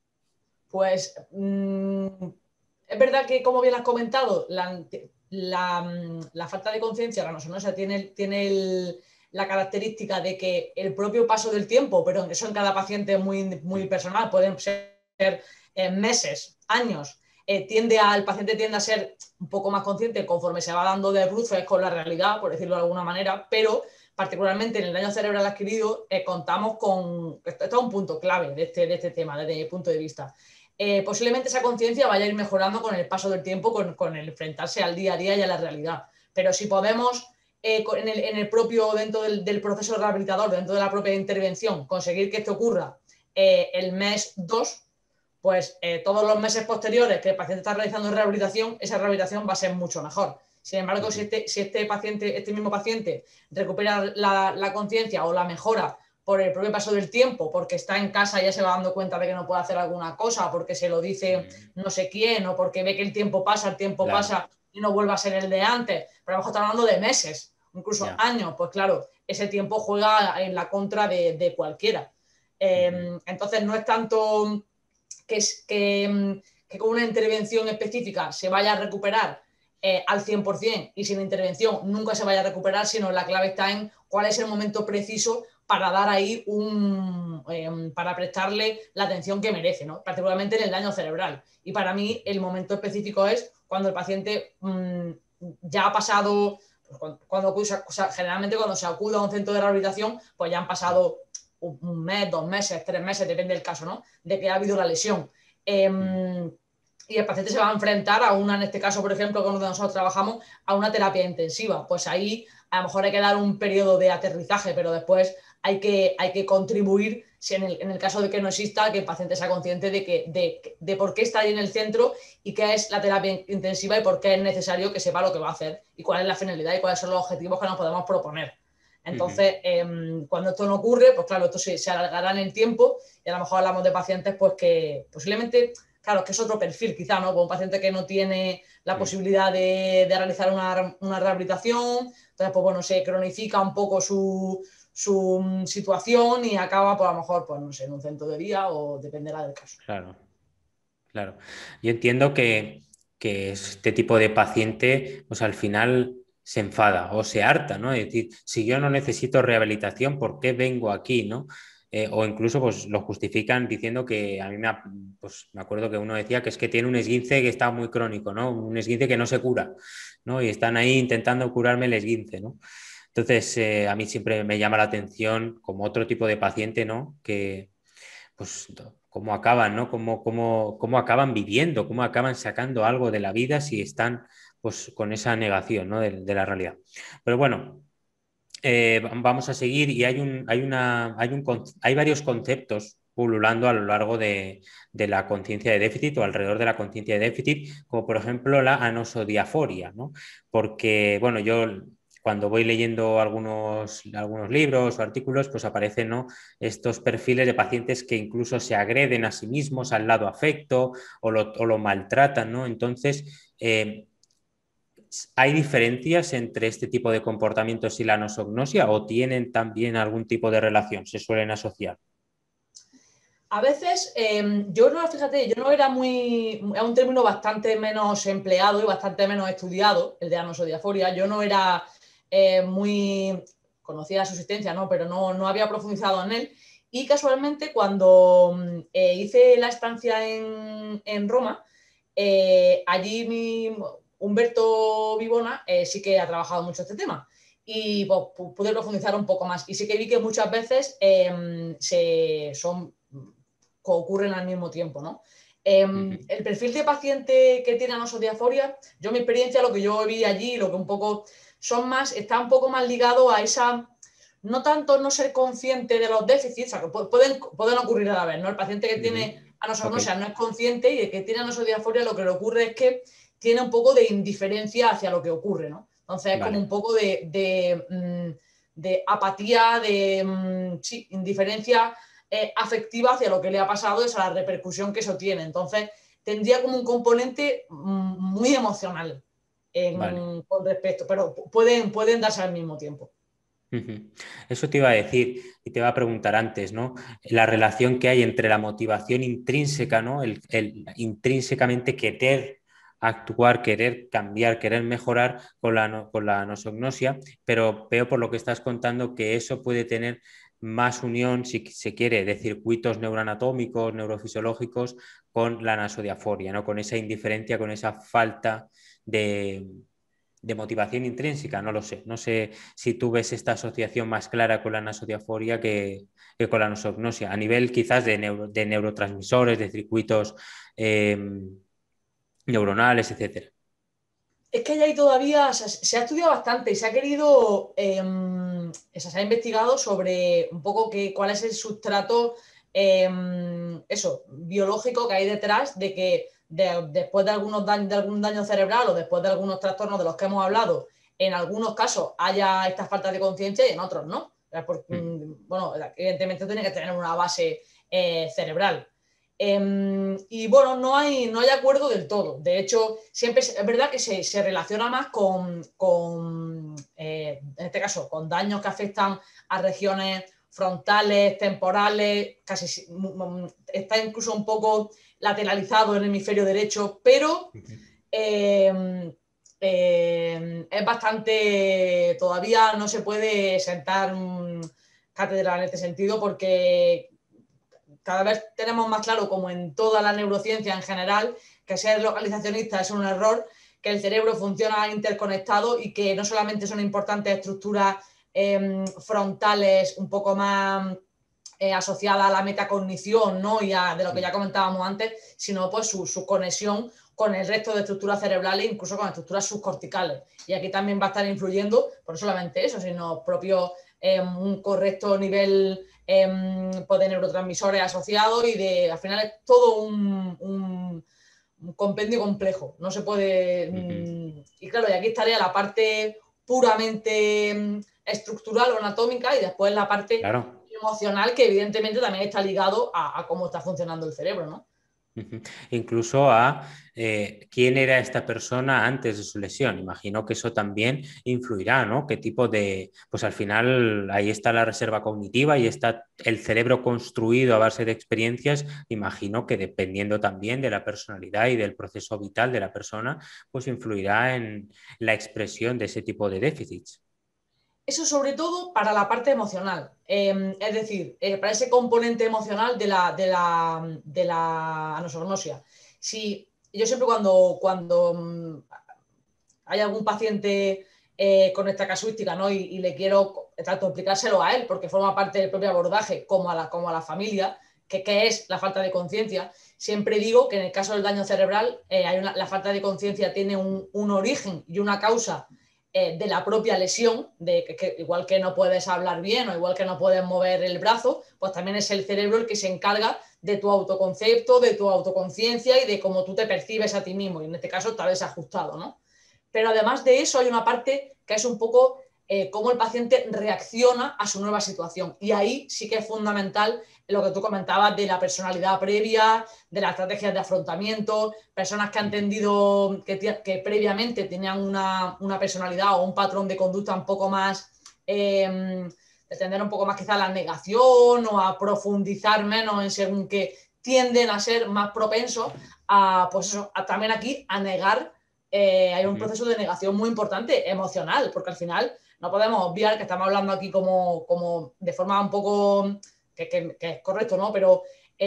Pues mmm, es verdad que, como bien has comentado, la, la, la falta de conciencia, la nosonosia, tiene, tiene el, la característica de que el propio paso del tiempo, pero eso en cada paciente es muy, muy personal, pueden ser eh, meses, años, eh, tiende a, el paciente tiende a ser un poco más consciente conforme se va dando de bruces con la realidad, por decirlo de alguna manera, pero particularmente en el daño cerebral adquirido, eh, contamos con, esto es un punto clave de este, de este tema desde mi punto de vista. Eh, posiblemente esa conciencia vaya a ir mejorando con el paso del tiempo, con, con el enfrentarse al día a día y a la realidad. Pero si podemos, eh, en, el, en, el, propio, dentro del, del, proceso rehabilitador, dentro de la propia intervención, conseguir que esto ocurra eh, el mes dos, pues eh, todos los meses posteriores que el paciente está realizando rehabilitación, esa rehabilitación va a ser mucho mejor. Sin embargo, si este, si este paciente, este mismo paciente recupera la, la conciencia o la mejora por el propio paso del tiempo, porque está en casa y ya se va dando cuenta de que no puede hacer alguna cosa, porque se lo dice no sé quién, o porque ve que el tiempo pasa, el tiempo Claro. pasa y no vuelve a ser el de antes, pero a lo mejor está hablando de meses, incluso Ya. años, pues claro, ese tiempo juega en la contra de, de cualquiera. Eh, entonces no es tanto que, es, que, que con una intervención específica se vaya a recuperar eh, al cien por ciento y sin intervención nunca se vaya a recuperar, sino la clave está en cuál es el momento preciso para dar ahí un, eh, para prestarle la atención que merece, ¿no? Particularmente en el daño cerebral. Y para mí el momento específico es cuando el paciente mmm, ya ha pasado, pues cuando, cuando o sea, generalmente cuando se acude a un centro de rehabilitación, pues ya han pasado un, un mes, dos meses, tres meses, depende del caso, ¿no? De que ha habido la lesión. Eh, y el paciente se va a enfrentar a una, en este caso, por ejemplo, con donde nosotros trabajamos, a una terapia intensiva. Pues ahí a lo mejor hay que dar un periodo de aterrizaje, pero después hay que, hay que contribuir, si en, el, en el caso de que no exista, que el paciente sea consciente de, que, de, de por qué está ahí en el centro y qué es la terapia intensiva y por qué es necesario que sepa lo que va a hacer y cuál es la finalidad y cuáles son los objetivos que nos podemos proponer. Entonces, eh, cuando esto no ocurre, pues claro, esto se, se alargará en el tiempo y a lo mejor hablamos de pacientes pues que posiblemente, claro, es que es otro perfil quizá, ¿no? Pues un paciente que no tiene la posibilidad de, de realizar una, una rehabilitación, entonces, pues bueno, se cronifica un poco su, su situación y acaba, pues a lo mejor, pues no sé, en un centro de día o dependerá del caso. Claro, claro. Yo entiendo que, que este tipo de paciente, pues al final se enfada o se harta, ¿no? Es decir, si yo no necesito rehabilitación, ¿por qué vengo aquí, ¿no? Eh, o incluso pues lo justifican diciendo que a mí me, ha, pues, me acuerdo que uno decía que es que tiene un esguince que está muy crónico, ¿no? Un esguince que no se cura, ¿no? Y están ahí intentando curarme el esguince, ¿no? Entonces, eh, a mí siempre me llama la atención como otro tipo de paciente, ¿no? Que, pues, cómo acaban, ¿no? Cómo, cómo, cómo acaban viviendo, cómo acaban sacando algo de la vida si están, pues, con esa negación, ¿no? de, de la realidad. Pero bueno, eh, vamos a seguir y hay, un, hay, una, hay, un, hay varios conceptos pululando a lo largo de, de la conciencia de déficit o alrededor de la conciencia de déficit, como por ejemplo la anosodiaforia, ¿no? Porque, bueno, yo cuando voy leyendo algunos, algunos libros o artículos, pues aparecen, ¿no?, estos perfiles de pacientes que incluso se agreden a sí mismos al lado afecto o lo, o lo maltratan, ¿no? Entonces, eh, ¿hay diferencias entre este tipo de comportamientos y la nosognosia o tienen también algún tipo de relación? ¿Se suelen asociar? A veces, eh, yo no, fíjate, yo no era muy, es un término bastante menos empleado y bastante menos estudiado, el de anosodiaforia. Yo no era eh, muy, conocía la subsistencia, ¿no? Pero no, no había profundizado en él. Y casualmente cuando eh, hice la estancia en, en Roma, eh, allí mi, Humberto Vivona eh, sí que ha trabajado mucho este tema y pues, pude profundizar un poco más. Y sí que vi que muchas veces eh, se, son ocurren al mismo tiempo, ¿no? Eh, Uh-huh. el perfil de paciente que tiene anosodiaforia, yo mi experiencia, lo que yo vi allí, lo que un poco son más, está un poco más ligado a esa, no tanto no ser consciente de los déficits, o sea, que pueden, pueden ocurrir a la vez, ¿no? El paciente que Uh-huh. tiene anosognosia Okay. no es consciente y el que tiene anosodiaforia lo que le ocurre es que tiene un poco de indiferencia hacia lo que ocurre, ¿no? Entonces es como un Vale. poco de, de, de apatía, de sí, indiferencia Eh, afectiva hacia lo que le ha pasado, es a la repercusión que eso tiene. Entonces, tendría como un componente muy emocional Vale. en, con respecto, pero pueden, pueden darse al mismo tiempo. Uh-huh. Eso te iba a decir y te iba a preguntar antes, ¿no? La relación que hay entre la motivación intrínseca, ¿no? El, el intrínsecamente querer actuar, querer cambiar, querer mejorar con la, con la nosognosia, pero veo por lo que estás contando que eso puede tener más unión, si se quiere, de circuitos neuroanatómicos, neurofisiológicos, con la nasodiaforia, ¿no? Con esa indiferencia, con esa falta de, de motivación intrínseca, no lo sé. No sé si tú ves esta asociación más clara con la nasodiaforia que, que con la nosognosia, a nivel quizás de, neuro, de neurotransmisores, de circuitos eh, neuronales, etcétera. Es que hay todavía, o sea, se ha estudiado bastante y se ha querido, eh, se ha investigado sobre un poco que, cuál es el sustrato, eh, eso, biológico que hay detrás de que de, después de, algunos daños, de algún daño cerebral o después de algunos trastornos de los que hemos hablado, en algunos casos haya esta falta de conciencia y en otros no. Porque, Mm. bueno, evidentemente tiene que tener una base eh, cerebral. Eh, y bueno, no hay, no hay acuerdo del todo. De hecho, siempre es, es verdad que se, se, relaciona más con, con eh, en este caso, con daños que afectan a regiones frontales, temporales, casi está incluso un poco lateralizado en el hemisferio derecho, pero eh, eh, es bastante, todavía no se puede sentar cátedra en este sentido, porque cada vez tenemos más claro, como en toda la neurociencia en general, que ser localizacionista es un error, que el cerebro funciona interconectado y que no solamente son importantes estructuras eh, frontales un poco más eh, asociadas a la metacognición, ¿no? Y a, de lo que ya comentábamos antes, sino pues su, su conexión con el resto de estructuras cerebrales, incluso con estructuras subcorticales. Y aquí también va a estar influyendo, pues no solamente eso, sino propio eh, un correcto nivel eh, pues de neurotransmisores asociados y de, al final es todo un, un, un compendio complejo. No se puede... Uh-huh. Y claro, y aquí estaría la parte puramente estructural o anatómica y después la parte Claro. emocional, que evidentemente también está ligado a, a cómo está funcionando el cerebro, ¿no? Uh-huh. Incluso a eh, quién era esta persona antes de su lesión. Imagino que eso también influirá, ¿no? Qué tipo de... Pues al final ahí está la reserva cognitiva y está el cerebro construido a base de experiencias. Imagino que dependiendo también de la personalidad y del proceso vital de la persona, pues influirá en la expresión de ese tipo de déficits. Eso sobre todo para la parte emocional, eh, es decir, eh, para ese componente emocional de la, de la, de la anosognosia. Si, yo siempre cuando, cuando um, hay algún paciente eh, con esta casuística, ¿no? y, y le quiero tanto explicárselo a él, porque forma parte del propio abordaje, como a la, como a la familia, que, que es la falta de conciencia, siempre digo que en el caso del daño cerebral, eh, hay una, la falta de conciencia tiene un, un origen y una causa eh, de la propia lesión, de que, que igual que no puedes hablar bien o igual que no puedes mover el brazo, pues también es el cerebro el que se encarga de tu autoconcepto, de tu autoconciencia y de cómo tú te percibes a ti mismo, y en este caso está desajustado, ¿no? Pero además de eso hay una parte que es un poco eh, cómo el paciente reacciona a su nueva situación. Y ahí sí que es fundamental lo que tú comentabas de la personalidad previa, de las estrategias de afrontamiento, personas que han tendido, que, que previamente tenían una, una, personalidad o un patrón de conducta un poco más... Eh, de tender un poco más quizá a la negación o a profundizar menos en según que tienden a ser más propensos a, pues eso, a, también aquí a negar. Eh, hay un Uh-huh. proceso de negación muy importante, emocional, porque al final no podemos obviar que estamos hablando aquí como, como de forma un poco que, que, que es correcto, ¿no? Pero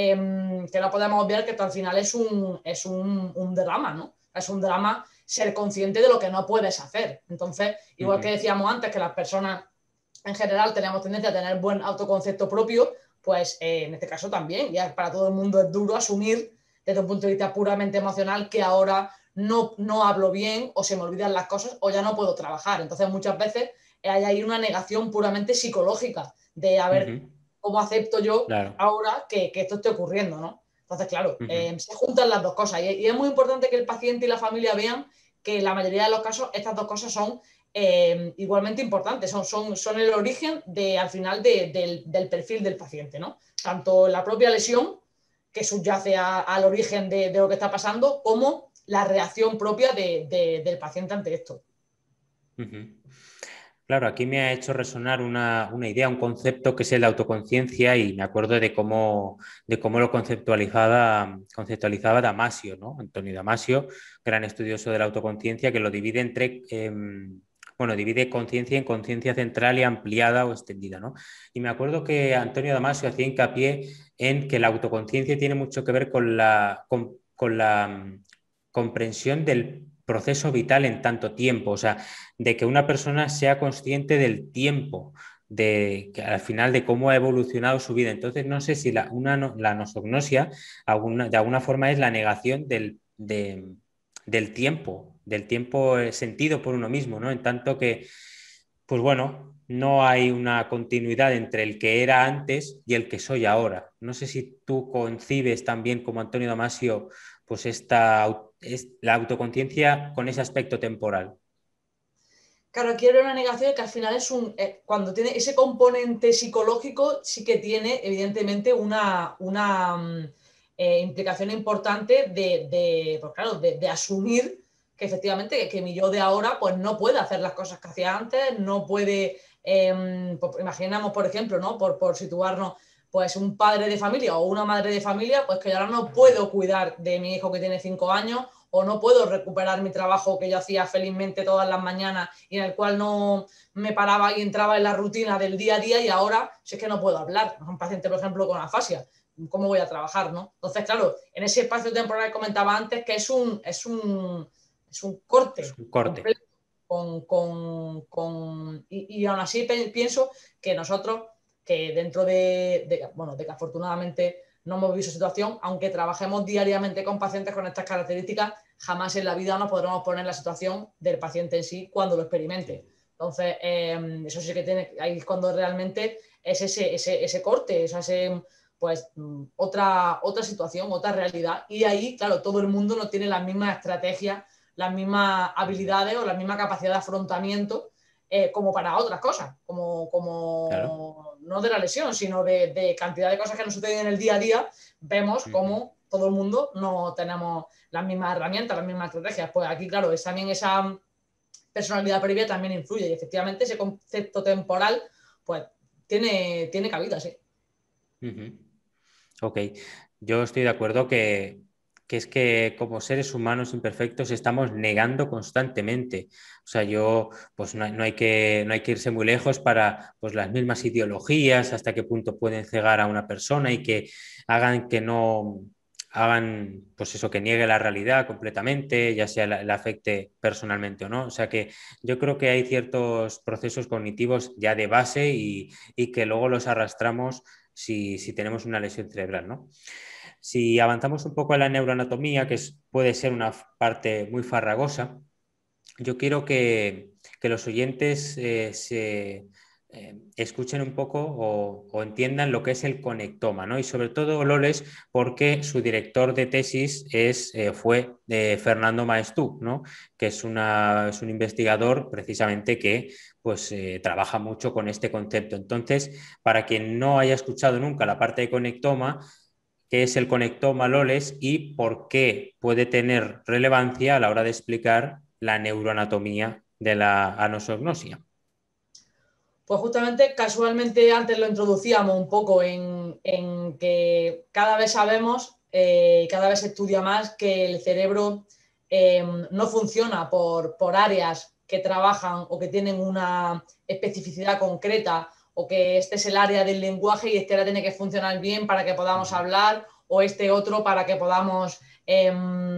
eh, que no podemos obviar que esto al final es un, es un, un drama, ¿no? Es un drama ser consciente de lo que no puedes hacer. Entonces, igual que Uh-huh. decíamos antes, que las personas en general tenemos tendencia a tener buen autoconcepto propio, pues eh, en este caso también, ya para todo el mundo es duro asumir desde un punto de vista puramente emocional que ahora no, no hablo bien o se me olvidan las cosas o ya no puedo trabajar. Entonces muchas veces hay ahí una negación puramente psicológica de a ver Uh-huh. cómo acepto yo Claro. ahora que, que esto esté ocurriendo, ¿no? Entonces, claro, Uh-huh. eh, se juntan las dos cosas y, y es muy importante que el paciente y la familia vean que en la mayoría de los casos estas dos cosas son eh, igualmente importantes, son, son, son el origen de, al final de, de, del perfil del paciente, ¿no? Tanto la propia lesión, que subyace a, al origen de, de, lo que está pasando, como la reacción propia de, de, del paciente ante esto. Uh-huh. Claro, aquí me ha hecho resonar una, una, idea, un concepto que es el de autoconciencia y me acuerdo de cómo, de cómo lo conceptualizaba, conceptualizaba Damasio, ¿no? Antonio Damasio, gran estudioso de la autoconciencia, que lo divide entre, eh, bueno, divide conciencia en conciencia central y ampliada o extendida, ¿no? Y me acuerdo que Antonio Damasio hacía hincapié en que la autoconciencia tiene mucho que ver con la, con, con la um, comprensión del proceso vital en tanto tiempo, o sea, de que una persona sea consciente del tiempo, de que al final de cómo ha evolucionado su vida. Entonces, no sé si la, una, la nosognosia alguna, de alguna forma es la negación del, de, del tiempo, del tiempo sentido por uno mismo, ¿no? En tanto que, pues bueno, no hay una continuidad entre el que era antes y el que soy ahora. No sé si tú concibes también como Antonio Damasio, pues esta, es, la autoconciencia con ese aspecto temporal. Claro, aquí hay una negación que al final es un. Eh, cuando tiene ese componente psicológico, sí que tiene, evidentemente, una, una um, eh, implicación importante de, de pues claro, de, de asumir que efectivamente que, que mi yo de ahora pues no puede hacer las cosas que hacía antes, no puede. Eh, pues, imaginamos, por ejemplo, ¿no? Por, por situarnos, pues un padre de familia o una madre de familia, pues que ahora no puedo cuidar de mi hijo que tiene cinco años o no puedo recuperar mi trabajo que yo hacía felizmente todas las mañanas y en el cual no me paraba y entraba en la rutina del día a día, y ahora si es que no puedo hablar. Un paciente, por ejemplo, con afasia, ¿cómo voy a trabajar, no? Entonces, claro, en ese espacio temporal que comentaba antes, que es un, es un, es un corte Es un corte. completo con, con, con y, y aún así pienso que nosotros, que dentro de, de, bueno, de que afortunadamente no hemos visto situación, aunque trabajemos diariamente con pacientes con estas características, jamás en la vida nos podremos poner en la situación del paciente en sí cuando lo experimente. Entonces, eh, eso sí que tiene, ahí es cuando realmente es ese, ese, ese corte, es ese, pues otra, otra situación, otra realidad. Y ahí, claro, todo el mundo no tiene las mismas estrategias, las mismas habilidades o la misma capacidad de afrontamiento eh, como para otras cosas, como, como Claro. no de la lesión, sino de, de cantidad de cosas que nos suceden en el día a día. Vemos cómo todo el mundo no tenemos las mismas herramientas, las mismas estrategias. Pues aquí, claro, es también esa personalidad previa también influye, y efectivamente ese concepto temporal pues tiene, tiene cabida, sí. Uh-huh. Ok, yo estoy de acuerdo que, que es que como seres humanos imperfectos estamos negando constantemente. O sea, yo, pues no, no hay que, no hay que irse muy lejos para pues, las mismas ideologías, hasta qué punto pueden cegar a una persona y que hagan que no hagan, pues eso, que niegue la realidad completamente, ya sea la, la afecte personalmente o no. O sea que yo creo que hay ciertos procesos cognitivos ya de base y, y que luego los arrastramos si, si tenemos una lesión cerebral, ¿no? Si avanzamos un poco en la neuroanatomía, que es, puede ser una parte muy farragosa, yo quiero que, que los oyentes eh, se eh, escuchen un poco o, o, entiendan lo que es el conectoma, ¿no? Y sobre todo Loles, porque su director de tesis es, eh, fue eh, Fernando Maestú, ¿no? Que es, una, es un investigador precisamente que pues, eh, trabaja mucho con este concepto. Entonces, para quien no haya escuchado nunca la parte de conectoma, qué es el conectoma Loles y por qué puede tener relevancia a la hora de explicar la neuroanatomía de la anosognosia. Pues justamente, casualmente, antes lo introducíamos un poco en, en que cada vez sabemos, eh, cada vez se estudia más que el cerebro eh, no funciona por, por áreas que trabajan o que tienen una especificidad concreta, o que este es el área del lenguaje y este área tiene que funcionar bien para que podamos Uh-huh. hablar, o este otro para que podamos eh,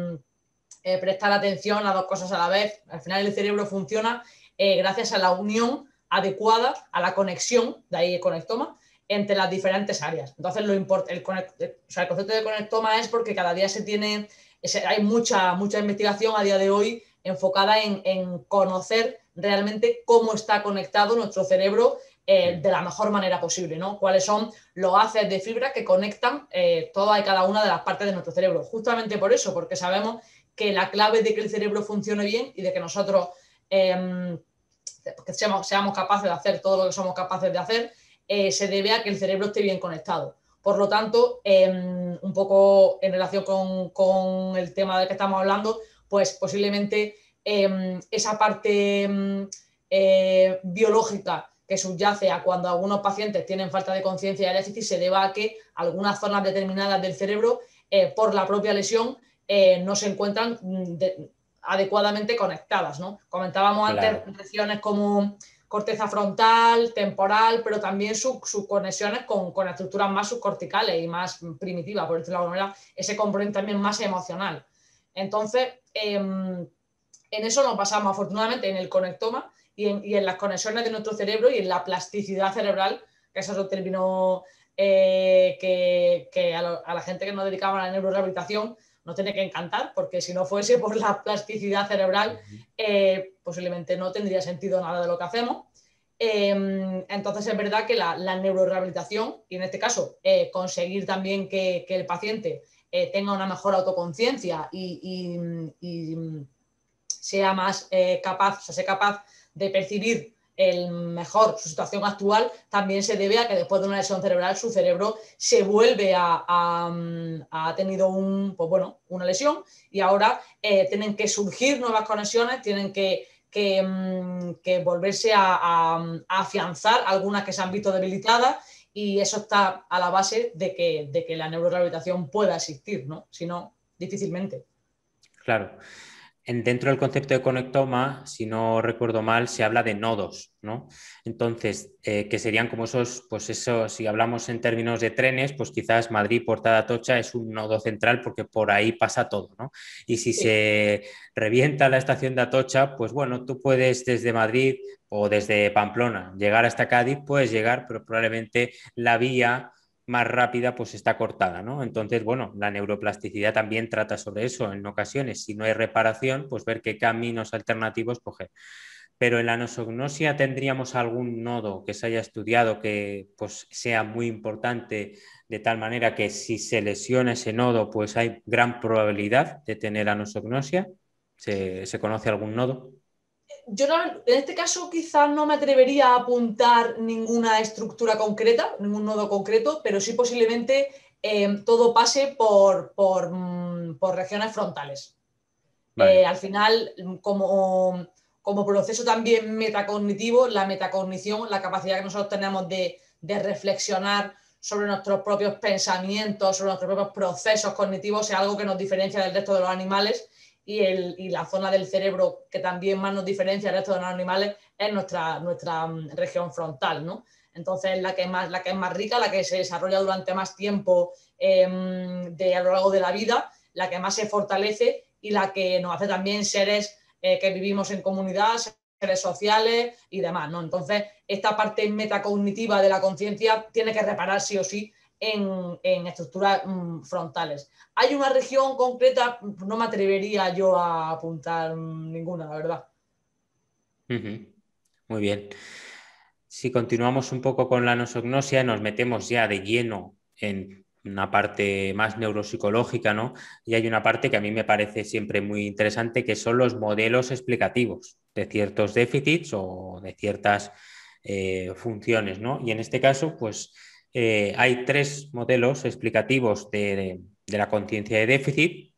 eh, prestar atención a dos cosas a la vez. Al final el cerebro funciona eh, gracias a la unión adecuada, a la conexión, de ahí el conectoma, entre las diferentes áreas. Entonces, lo import- el, conect- o sea, el concepto de conectoma es porque cada día se tiene, hay mucha, mucha investigación a día de hoy enfocada en, en conocer realmente cómo está conectado nuestro cerebro eh, de la mejor manera posible, ¿no? Cuáles son los haces de fibra que conectan eh, toda y cada una de las partes de nuestro cerebro. Justamente por eso, porque sabemos que la clave de que el cerebro funcione bien y de que nosotros eh, que seamos, seamos capaces de hacer todo lo que somos capaces de hacer, eh, se debe a que el cerebro esté bien conectado. Por lo tanto, eh, un poco en relación con, con, el tema del que estamos hablando, pues posiblemente eh, esa parte eh, biológica que subyace a cuando algunos pacientes tienen falta de conciencia y déficit se deba a que algunas zonas determinadas del cerebro, eh, por la propia lesión, eh, no se encuentran de, adecuadamente conectadas, ¿no? Comentábamos antes Claro. regiones como corteza frontal, temporal, pero también sus su conexiones con, con estructuras más subcorticales y más primitivas, por decirlo de alguna manera, ese componente también más emocional. Entonces, eh, en eso nos basamos afortunadamente en el conectoma y en, y en las conexiones de nuestro cerebro y en la plasticidad cerebral, que eso es otro término eh, que, que a, lo, a la gente que nos dedicaba a la neurorehabilitación nos tiene que encantar, porque si no fuese por la plasticidad cerebral, eh, posiblemente no tendría sentido nada de lo que hacemos. Eh, entonces es verdad que la, la neurorehabilitación, y en este caso eh, conseguir también que, que el paciente eh, tenga una mejor autoconciencia y, y, y, sea más eh, capaz, o sea, sea capaz de percibir el mejor su situación actual, también se debe a que después de una lesión cerebral su cerebro se vuelve a, a, a tenido un, pues bueno, una lesión y ahora eh, tienen que surgir nuevas conexiones, tienen que, que, que volverse a, a, a afianzar algunas que se han visto debilitadas, y eso está a la base de que, de que la neurorehabilitación pueda existir, ¿no? Si no, difícilmente. claro. En, dentro del concepto de conectoma, si no recuerdo mal, se habla de nodos, ¿no? Entonces, eh, que serían como esos, pues eso, si hablamos en términos de trenes, pues quizás Madrid, Puerta de Atocha es un nodo central porque por ahí pasa todo, ¿no? Y si Sí. se revienta la estación de Atocha, pues bueno, tú puedes desde Madrid o desde Pamplona llegar hasta Cádiz, puedes llegar, pero probablemente la vía más rápida pues está cortada, ¿no? Entonces, bueno, la neuroplasticidad también trata sobre eso en ocasiones. Si no hay reparación, pues ver qué caminos alternativos coger. Pero en la nosognosia tendríamos algún nodo que se haya estudiado que pues sea muy importante de tal manera que si se lesiona ese nodo, pues hay gran probabilidad de tener anosognosia. ¿Se, se conoce algún nodo? Yo no, en este caso quizás no me atrevería a apuntar ninguna estructura concreta, ningún nodo concreto, pero sí posiblemente eh, todo pase por, por, mm, por regiones frontales. Eh, Vale. al final, como, como proceso también metacognitivo, la metacognición, la capacidad que nosotros tenemos de, de reflexionar sobre nuestros propios pensamientos, sobre nuestros propios procesos cognitivos, es algo que nos diferencia del resto de los animales y, el, y la zona del cerebro que también más nos diferencia del resto de los animales es nuestra, nuestra mm, región frontal, ¿no? Entonces, la que, es más, la que es más rica, la que se desarrolla durante más tiempo eh, de, a lo largo de la vida, la que más se fortalece y la que nos hace también seres eh, que vivimos en comunidad, seres sociales y demás, ¿no? Entonces, esta parte metacognitiva de la conciencia tiene que reparar sí o sí en, en estructuras mmm, frontales. ¿Hay una región concreta? No me atrevería yo a apuntar mmm, ninguna, la verdad. Uh-huh. Muy bien. Si continuamos un poco con la nosognosia, nos metemos ya de lleno en una parte más neuropsicológica, ¿no? Y hay una parte que a mí me parece siempre muy interesante, que son los modelos explicativos de ciertos déficits o de ciertas eh, funciones, ¿no? Y en este caso, pues eh, hay tres modelos explicativos de, de, de la conciencia de déficit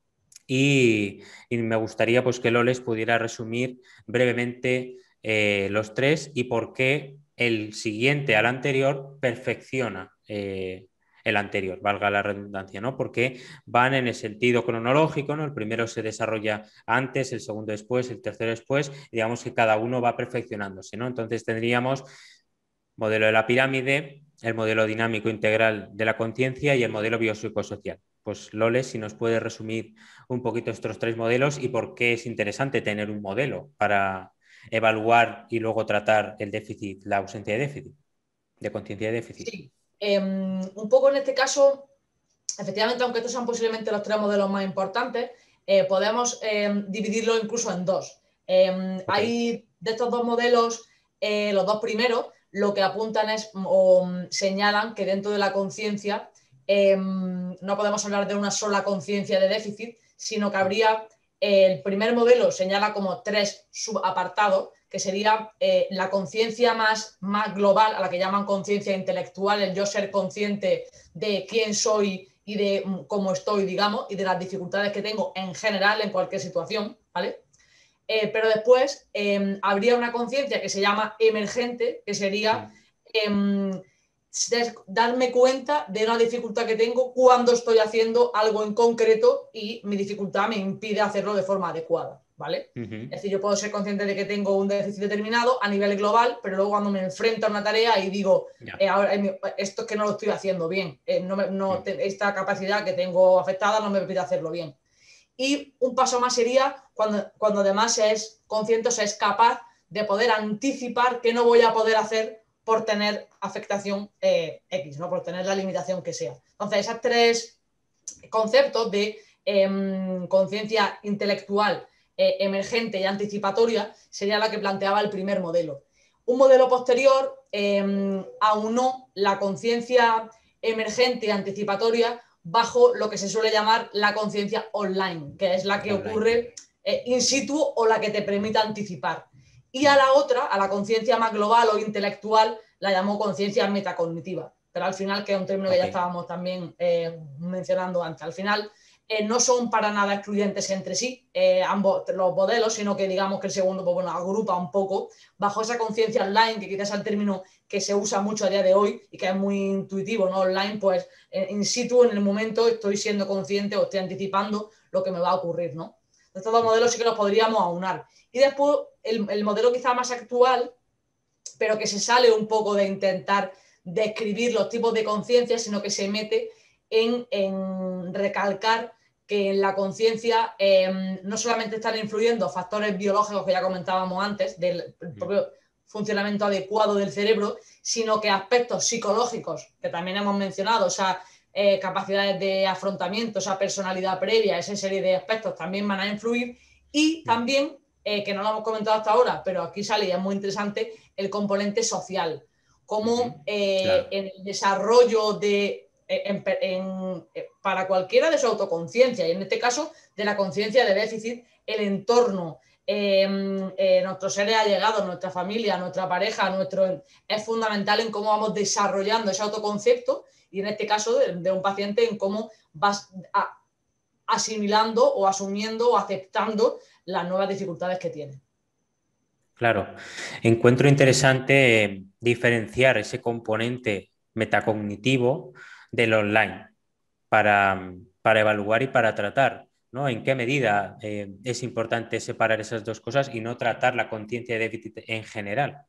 y, y, me gustaría pues, que Loles pudiera resumir brevemente eh, los tres y por qué el siguiente al anterior perfecciona eh, el anterior, valga la redundancia, ¿no? Porque van en el sentido cronológico, ¿no? El primero se desarrolla antes, el segundo después, el tercero después, y digamos que cada uno va perfeccionándose, ¿no? Entonces tendríamos modelo de la pirámide, el modelo dinámico integral de la conciencia y el modelo biopsicosocial. Pues Lole, si nos puede resumir un poquito estos tres modelos y por qué es interesante tener un modelo para evaluar y luego tratar el déficit, la ausencia de déficit, de conciencia de déficit. Sí, eh, un poco en este caso, efectivamente, aunque estos sean posiblemente los tres modelos más importantes, eh, podemos eh, dividirlo incluso en dos. Eh, Okay. hay de estos dos modelos, eh, los dos primeros, lo que apuntan es o señalan que dentro de la conciencia eh, no podemos hablar de una sola conciencia de déficit, sino que habría, eh, el primer modelo señala como tres subapartados, que sería eh, la conciencia más, más global, a la que llaman conciencia intelectual, el yo ser consciente de quién soy y de cómo estoy, digamos, y de las dificultades que tengo en general en cualquier situación, ¿vale? Eh, pero después eh, habría una conciencia que se llama emergente, que sería eh, darme cuenta de una dificultad que tengo cuando estoy haciendo algo en concreto y mi dificultad me impide hacerlo de forma adecuada, ¿vale? Uh-huh. Es decir, yo puedo ser consciente de que tengo un déficit determinado a nivel global, pero luego cuando me enfrento a una tarea y digo, Yeah. eh, ahora, esto es que no lo estoy haciendo bien, eh, no me, no, Uh-huh. esta capacidad que tengo afectada no me permite hacerlo bien. Y un paso más sería cuando, cuando además se es consciente o se es capaz de poder anticipar que no voy a poder hacer por tener afectación eh, X, ¿no? Por tener la limitación que sea. Entonces, esos tres conceptos de eh, conciencia intelectual, eh, emergente y anticipatoria sería la que planteaba el primer modelo. Un modelo posterior eh, aunó la conciencia emergente y anticipatoria bajo lo que se suele llamar la conciencia online, que es la que Online. ocurre eh, in situ o la que te permite anticipar. Y a la otra, a la conciencia más global o intelectual, la llamó conciencia metacognitiva, pero al final, que es un término que ya Okay. estábamos también eh, mencionando antes, al final eh, no son para nada excluyentes entre sí, eh, ambos los modelos, sino que digamos que el segundo, pues bueno, agrupa un poco bajo esa conciencia online, que quizás es el término que se usa mucho a día de hoy y que es muy intuitivo, ¿no? Online, pues in situ, en el momento, estoy siendo consciente o estoy anticipando lo que me va a ocurrir, ¿no? Estos dos modelos sí que los podríamos aunar. Y después, el, el modelo quizá más actual, pero que se sale un poco de intentar describir los tipos de conciencia, sino que se mete en, en recalcar que en la conciencia eh, no solamente están influyendo factores biológicos que ya comentábamos antes, del propio funcionamiento adecuado del cerebro, sino que aspectos psicológicos, que también hemos mencionado, o sea, eh, capacidades de afrontamiento, esa personalidad previa, esa serie de aspectos también van a influir, y también, eh, que no lo hemos comentado hasta ahora, pero aquí sale y es muy interesante, el componente social, como eh, Claro. en el desarrollo de En, en, para cualquiera de su autoconciencia, y en este caso de la conciencia de déficit, el entorno, eh, eh, nuestros seres allegados, nuestra familia, nuestra pareja, nuestro, es fundamental en cómo vamos desarrollando ese autoconcepto, y en este caso de, de un paciente en cómo vas a, asimilando o asumiendo o aceptando las nuevas dificultades que tiene. Claro, encuentro interesante eh, diferenciar ese componente metacognitivo del online para, para evaluar y para tratar, ¿no? ¿En qué medida eh, es importante separar esas dos cosas y no tratar la conciencia de déficit en general?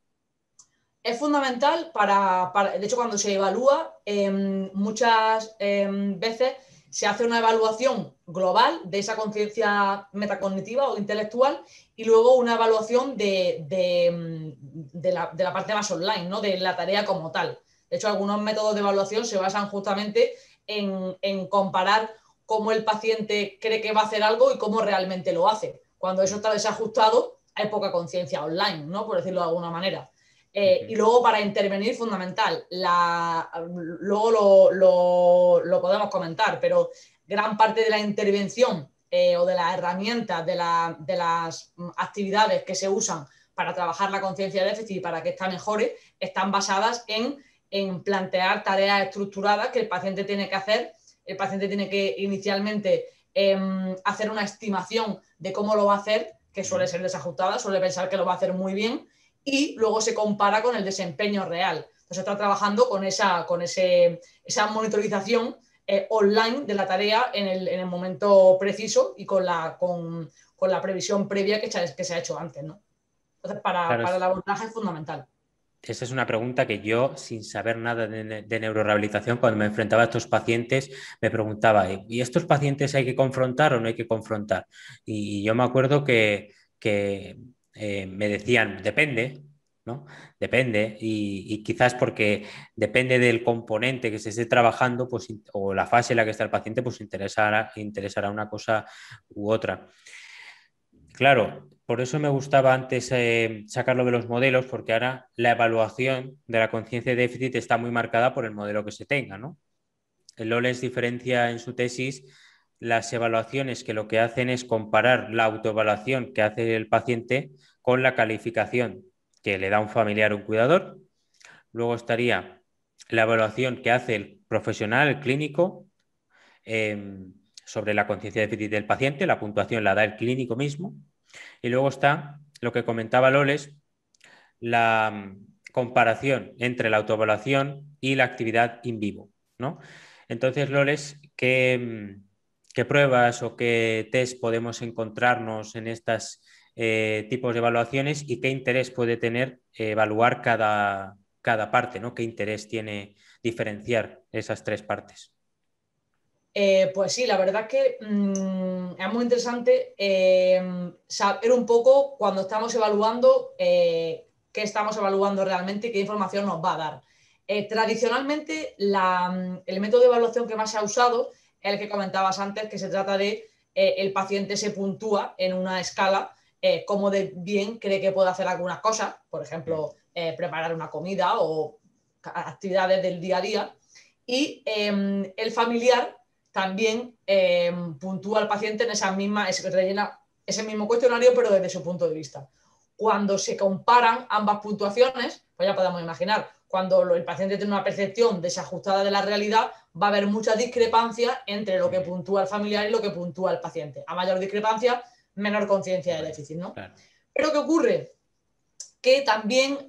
Es fundamental para, para, de hecho, cuando se evalúa, eh, muchas eh, veces se hace una evaluación global de esa conciencia metacognitiva o intelectual, y luego una evaluación de, de, de, la, de la parte más online, ¿no? De la tarea como tal. De hecho, algunos métodos de evaluación se basan justamente en, en comparar cómo el paciente cree que va a hacer algo y cómo realmente lo hace. Cuando eso está desajustado, hay poca conciencia online, ¿no? Por decirlo de alguna manera. Eh, y luego, para intervenir, fundamental, la, luego lo, lo, lo, podemos comentar, pero gran parte de la intervención eh, o de las herramientas, de, la, de las actividades que se usan para trabajar la conciencia de déficit y para que ésta mejore, están basadas en, en plantear tareas estructuradas que el paciente tiene que hacer. El paciente tiene que inicialmente eh, hacer una estimación de cómo lo va a hacer, que suele ser desajustada, suele pensar que lo va a hacer muy bien, y luego se compara con el desempeño real. Entonces está trabajando con esa, con ese, esa monitorización eh, online de la tarea en el, en el momento preciso y con la, con, con la previsión previa que se, que se ha hecho antes, ¿no? Entonces, para, Claro, para el es, abordaje es fundamental. esa es una pregunta que yo, sin saber nada de, de neurorehabilitación, cuando me enfrentaba a estos pacientes, me preguntaba, ¿y estos pacientes hay que confrontar o no hay que confrontar? Y, y yo me acuerdo que, que eh, me decían, depende, ¿no? Depende, y, y, quizás porque depende del componente que se esté trabajando, pues, o la fase en la que está el paciente, pues interesará, interesará una cosa u otra. Claro, por eso me gustaba antes eh, sacarlo de los modelos, porque ahora la evaluación de la conciencia de déficit está muy marcada por el modelo que se tenga, ¿no? El Loles diferencia en su tesis las evaluaciones que lo que hacen es comparar la autoevaluación que hace el paciente con la calificación que le da un familiar o un cuidador. Luego estaría la evaluación que hace el profesional, el clínico, eh, sobre la conciencia de déficit del paciente. La puntuación la da el clínico mismo. Y luego está lo que comentaba Loles, la comparación entre la autoevaluación y la actividad in vivo, ¿no? Entonces, Loles, ¿qué, qué pruebas o qué test podemos encontrarnos en estos eh, tipos de evaluaciones y qué interés puede tener eh, evaluar cada, cada parte, ¿no? ¿Qué interés tiene diferenciar esas tres partes? Eh, pues sí, la verdad es que mmm, es muy interesante eh, saber un poco cuando estamos evaluando eh, qué estamos evaluando realmente y qué información nos va a dar. Eh, tradicionalmente, la, el método de evaluación que más se ha usado es el que comentabas antes, que se trata de eh, el paciente se puntúa en una escala eh, cómo de bien cree que puede hacer algunas cosas, por ejemplo, eh, preparar una comida o actividades del día a día, y eh, el familiar también eh, puntúa al paciente en esa misma, rellena ese mismo cuestionario, pero desde su punto de vista. Cuando se comparan ambas puntuaciones, pues ya podemos imaginar, cuando el paciente tiene una percepción desajustada de la realidad, va a haber mucha discrepancia entre lo que puntúa el familiar y lo que puntúa el paciente. A mayor discrepancia, menor conciencia de déficit, ¿no? Claro. Pero ¿qué ocurre? Que también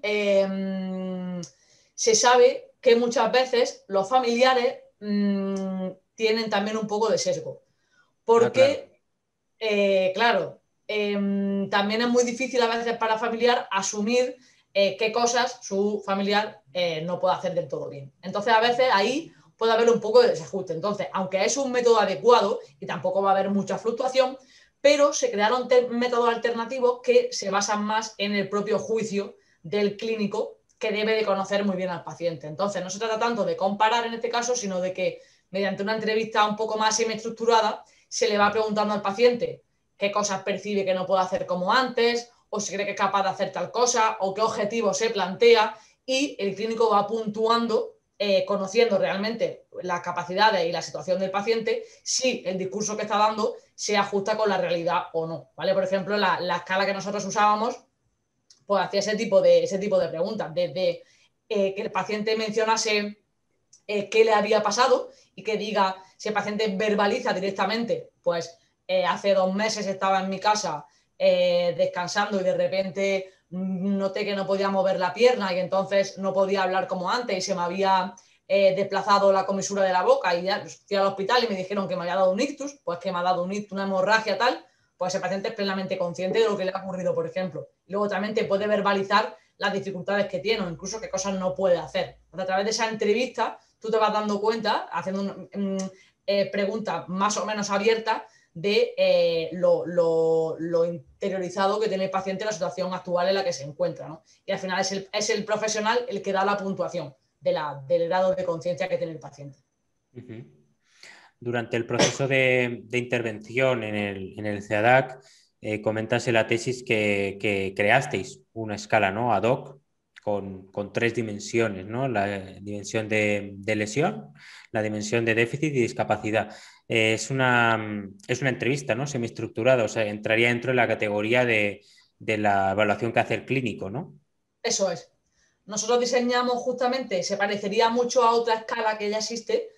eh, se sabe que muchas veces los familiares mmm, tienen también un poco de sesgo. Porque, ah, claro, eh, claro eh, también es muy difícil a veces para el familiar asumir eh, qué cosas su familiar eh, no puede hacer del todo bien. Entonces, a veces ahí puede haber un poco de desajuste. Entonces, aunque es un método adecuado y tampoco va a haber mucha fluctuación, pero se crearon métodos alternativos que se basan más en el propio juicio del clínico, que debe de conocer muy bien al paciente. Entonces, no se trata tanto de comparar en este caso, sino de que mediante una entrevista un poco más semiestructurada se le va preguntando al paciente qué cosas percibe que no puede hacer como antes, o si cree que es capaz de hacer tal cosa, o qué objetivo se plantea, y el clínico va puntuando, eh, conociendo realmente las capacidades y la situación del paciente, si el discurso que está dando se ajusta con la realidad o no, ¿vale? Por ejemplo, la, la escala que nosotros usábamos, pues hacía ese tipo de, ese tipo de preguntas, desde eh, que el paciente mencionase eh, qué le había pasado y que diga, si el paciente verbaliza directamente, pues eh, hace dos meses estaba en mi casa eh, descansando y de repente noté que no podía mover la pierna y entonces no podía hablar como antes y se me había eh, desplazado la comisura de la boca y ya pues, fui al hospital y me dijeron que me había dado un ictus, pues que me ha dado un ictus, una hemorragia tal, pues el paciente es plenamente consciente de lo que le ha ocurrido, por ejemplo. Y luego también te puede verbalizar las dificultades que tiene o incluso qué cosas no puede hacer. Entonces, a través de esa entrevista tú te vas dando cuenta, haciendo un, um, eh, preguntas más o menos abiertas de eh, lo, lo, lo interiorizado que tiene el paciente en la situación actual en la que se encuentra, ¿no? Y al final es el, es el profesional el que da la puntuación de la, del grado de conciencia que tiene el paciente. Uh-huh. Durante el proceso de, de intervención en el, en el C A D A C, eh, comentas en la tesis que, que creasteis una escala, ¿no?, ad hoc con, con tres dimensiones, ¿no? La dimensión de, de lesión, la dimensión de déficit y discapacidad. Eh, es, una, es una entrevista, ¿no?, semiestructurada, o sea, entraría dentro de la categoría de, de la evaluación que hace el clínico, ¿no? Eso es. Nosotros diseñamos justamente, se parecería mucho a otra escala que ya existe,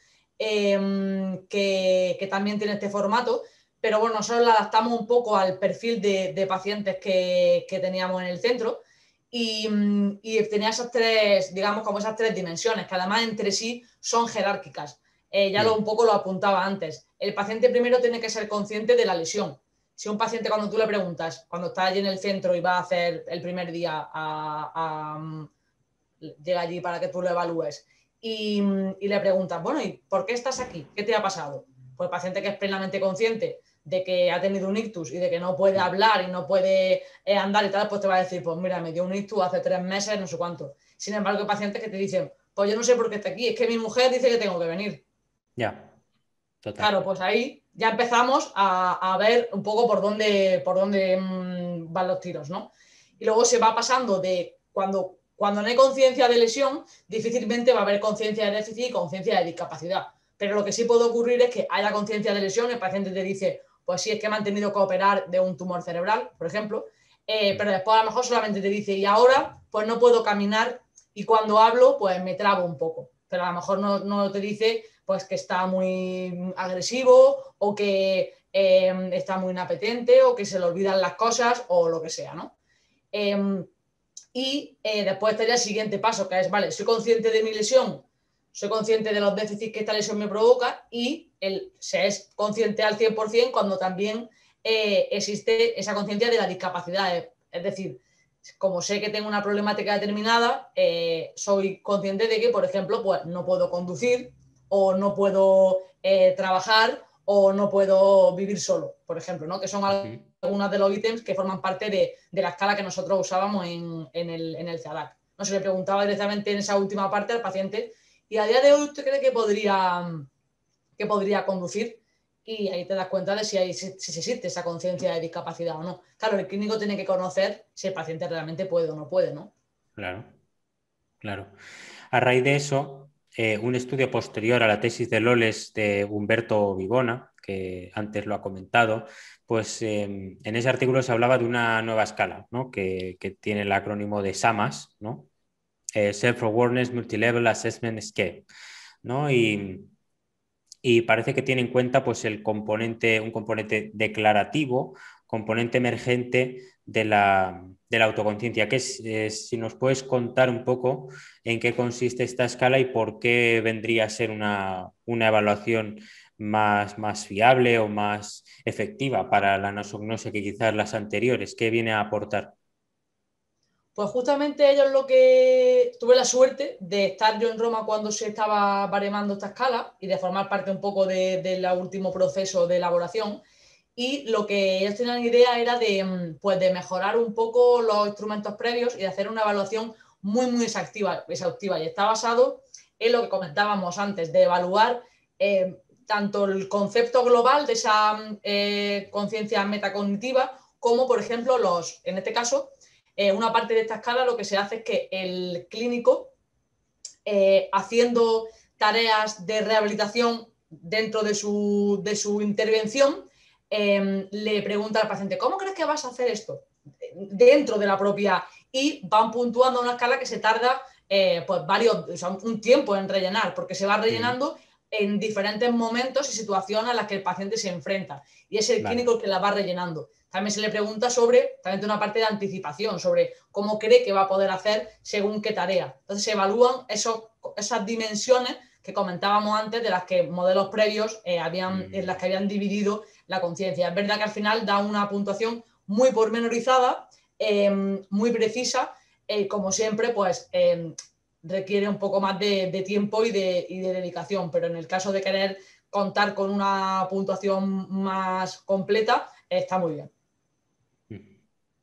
eh, que, que también tiene este formato, pero bueno, nosotros la adaptamos un poco al perfil de, de pacientes que, que teníamos en el centro y, y tenía esas tres, digamos, como esas tres dimensiones, que además entre sí son jerárquicas. Eh, ya lo, un poco lo apuntaba antes. El paciente primero tiene que ser consciente de la lesión. Si un paciente, cuando tú le preguntas, cuando está allí en el centro y va a hacer el primer día, a, a, llega allí para que tú lo evalúes, y, y le preguntas, bueno, ¿y por qué estás aquí? ¿Qué te ha pasado? Pues el paciente que es plenamente consciente de que ha tenido un ictus y de que no puede hablar y no puede eh, andar y tal, pues te va a decir, pues mira, me dio un ictus hace tres meses, no sé cuánto. Sin embargo, hay pacientes que te dicen, pues yo no sé por qué está aquí, es que mi mujer dice que tengo que venir. Ya, total. Claro, pues ahí ya empezamos a, a ver un poco por dónde, por dónde mmm, van los tiros, ¿no? Y luego se va pasando de cuando, cuando no hay conciencia de lesión, difícilmente va a haber conciencia de déficit y conciencia de discapacidad. Pero lo que sí puede ocurrir es que haya conciencia de lesión, el paciente te dice, pues sí, es que me han tenido que operar de un tumor cerebral, por ejemplo, eh, pero después a lo mejor solamente te dice, y ahora pues no puedo caminar y cuando hablo pues me trabo un poco. Pero a lo mejor no, no te dice pues que está muy agresivo o que eh, está muy inapetente o que se le olvidan las cosas o lo que sea, ¿no? Eh, y eh, después estaría el siguiente paso, que es, vale, soy consciente de mi lesión, soy consciente de los déficits que esta lesión me provoca y el, se es consciente al cien por ciento cuando también eh, existe esa conciencia de la discapacidad. Es decir, como sé que tengo una problemática determinada, eh, soy consciente de que, por ejemplo, pues no puedo conducir o no puedo eh, trabajar o no puedo vivir solo, por ejemplo, ¿no? Que son uh-huh. algunos de los ítems que forman parte de, de la escala que nosotros usábamos en, en el, en el C A D A C. No se le preguntaba directamente en esa última parte al paciente, ¿y a día de hoy usted cree que podría, que podría conducir? Y ahí te das cuenta de si, hay, si, si existe esa conciencia de discapacidad o no. Claro, el clínico tiene que conocer si el paciente realmente puede o no puede, ¿no? Claro, claro. A raíz de eso, eh, un estudio posterior a la tesis de Loles de Humberto Vivona, que antes lo ha comentado, pues eh, en ese artículo se hablaba de una nueva escala, ¿no?, que, que tiene el acrónimo de SAMAS, ¿no?, eh, Self-Awareness Multilevel Assessment Scale, ¿no? Y, y parece que tiene en cuenta pues, el componente, un componente declarativo, componente emergente de la, de la autoconciencia. Que es, eh, si nos puedes contar un poco en qué consiste esta escala y por qué vendría a ser una, una evaluación más, más fiable o más efectiva para la nosognosia que quizás las anteriores. ¿Qué viene a aportar? Pues justamente ellos lo que tuve la suerte de estar yo en Roma cuando se estaba baremando esta escala y de formar parte un poco del de, de último proceso de elaboración. Y lo que ellos tenían idea era de, pues, de mejorar un poco los instrumentos previos y de hacer una evaluación muy, muy exhaustiva. exhaustiva. Y está basado en lo que comentábamos antes, de evaluar eh, tanto el concepto global de esa eh, conciencia metacognitiva como, por ejemplo, los, en este caso, eh, una parte de esta escala lo que se hace es que el clínico, eh, haciendo tareas de rehabilitación dentro de su, de su intervención, eh, le pregunta al paciente, ¿cómo crees que vas a hacer esto? Dentro de la propia, y van puntuando una escala que se tarda eh, pues varios, o sea, un tiempo en rellenar, porque se va Mm, rellenando en diferentes momentos y situaciones a las que el paciente se enfrenta, y es el vale. clínico el que la va rellenando. También se le pregunta sobre, también una parte de anticipación, sobre cómo cree que va a poder hacer según qué tarea. Entonces se evalúan esos, esas dimensiones que comentábamos antes de las que modelos previos eh, habían, en las Mm, que habían dividido la conciencia. Es verdad que al final da una puntuación muy pormenorizada, eh, muy precisa, eh, como siempre, pues eh, requiere un poco más de, de tiempo y de, y de dedicación, pero en el caso de querer contar con una puntuación más completa, eh, está muy bien. mm.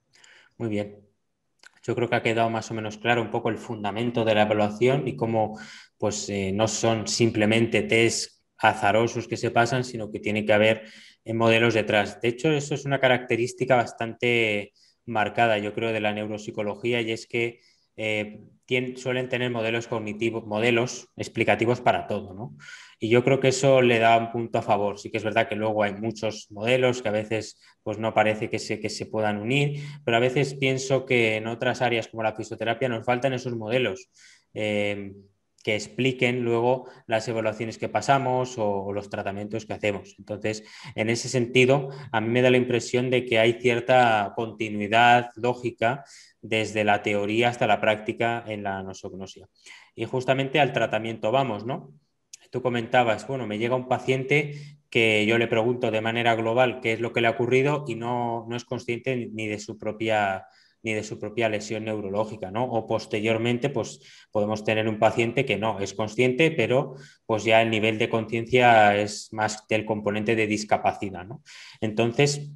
Muy bien. Yo creo que ha quedado más o menos claro un poco el fundamento de la evaluación y cómo pues, eh, no son simplemente test azarosos que se pasan, sino que tiene que haber eh, modelos detrás. De hecho, eso es una característica bastante marcada, yo creo, de la neuropsicología y es que eh, tienen, suelen tener modelos cognitivos, modelos explicativos para todo, ¿no? Y yo creo que eso le da un punto a favor. Sí que es verdad que luego hay muchos modelos que a veces pues, no parece que se, que se puedan unir, pero a veces pienso que en otras áreas como la fisioterapia nos faltan esos modelos eh, que expliquen luego las evaluaciones que pasamos o, o, los tratamientos que hacemos. Entonces, en ese sentido, a mí me da la impresión de que hay cierta continuidad lógica desde la teoría hasta la práctica en la nosognosia. Y justamente al tratamiento vamos, ¿no? Tú comentabas, bueno, me llega un paciente que yo le pregunto de manera global qué es lo que le ha ocurrido y no, no es consciente ni de su propia ni de su propia lesión neurológica, ¿no? O posteriormente, pues podemos tener un paciente que no es consciente, pero pues ya el nivel de conciencia es más del componente de discapacidad, ¿no? Entonces,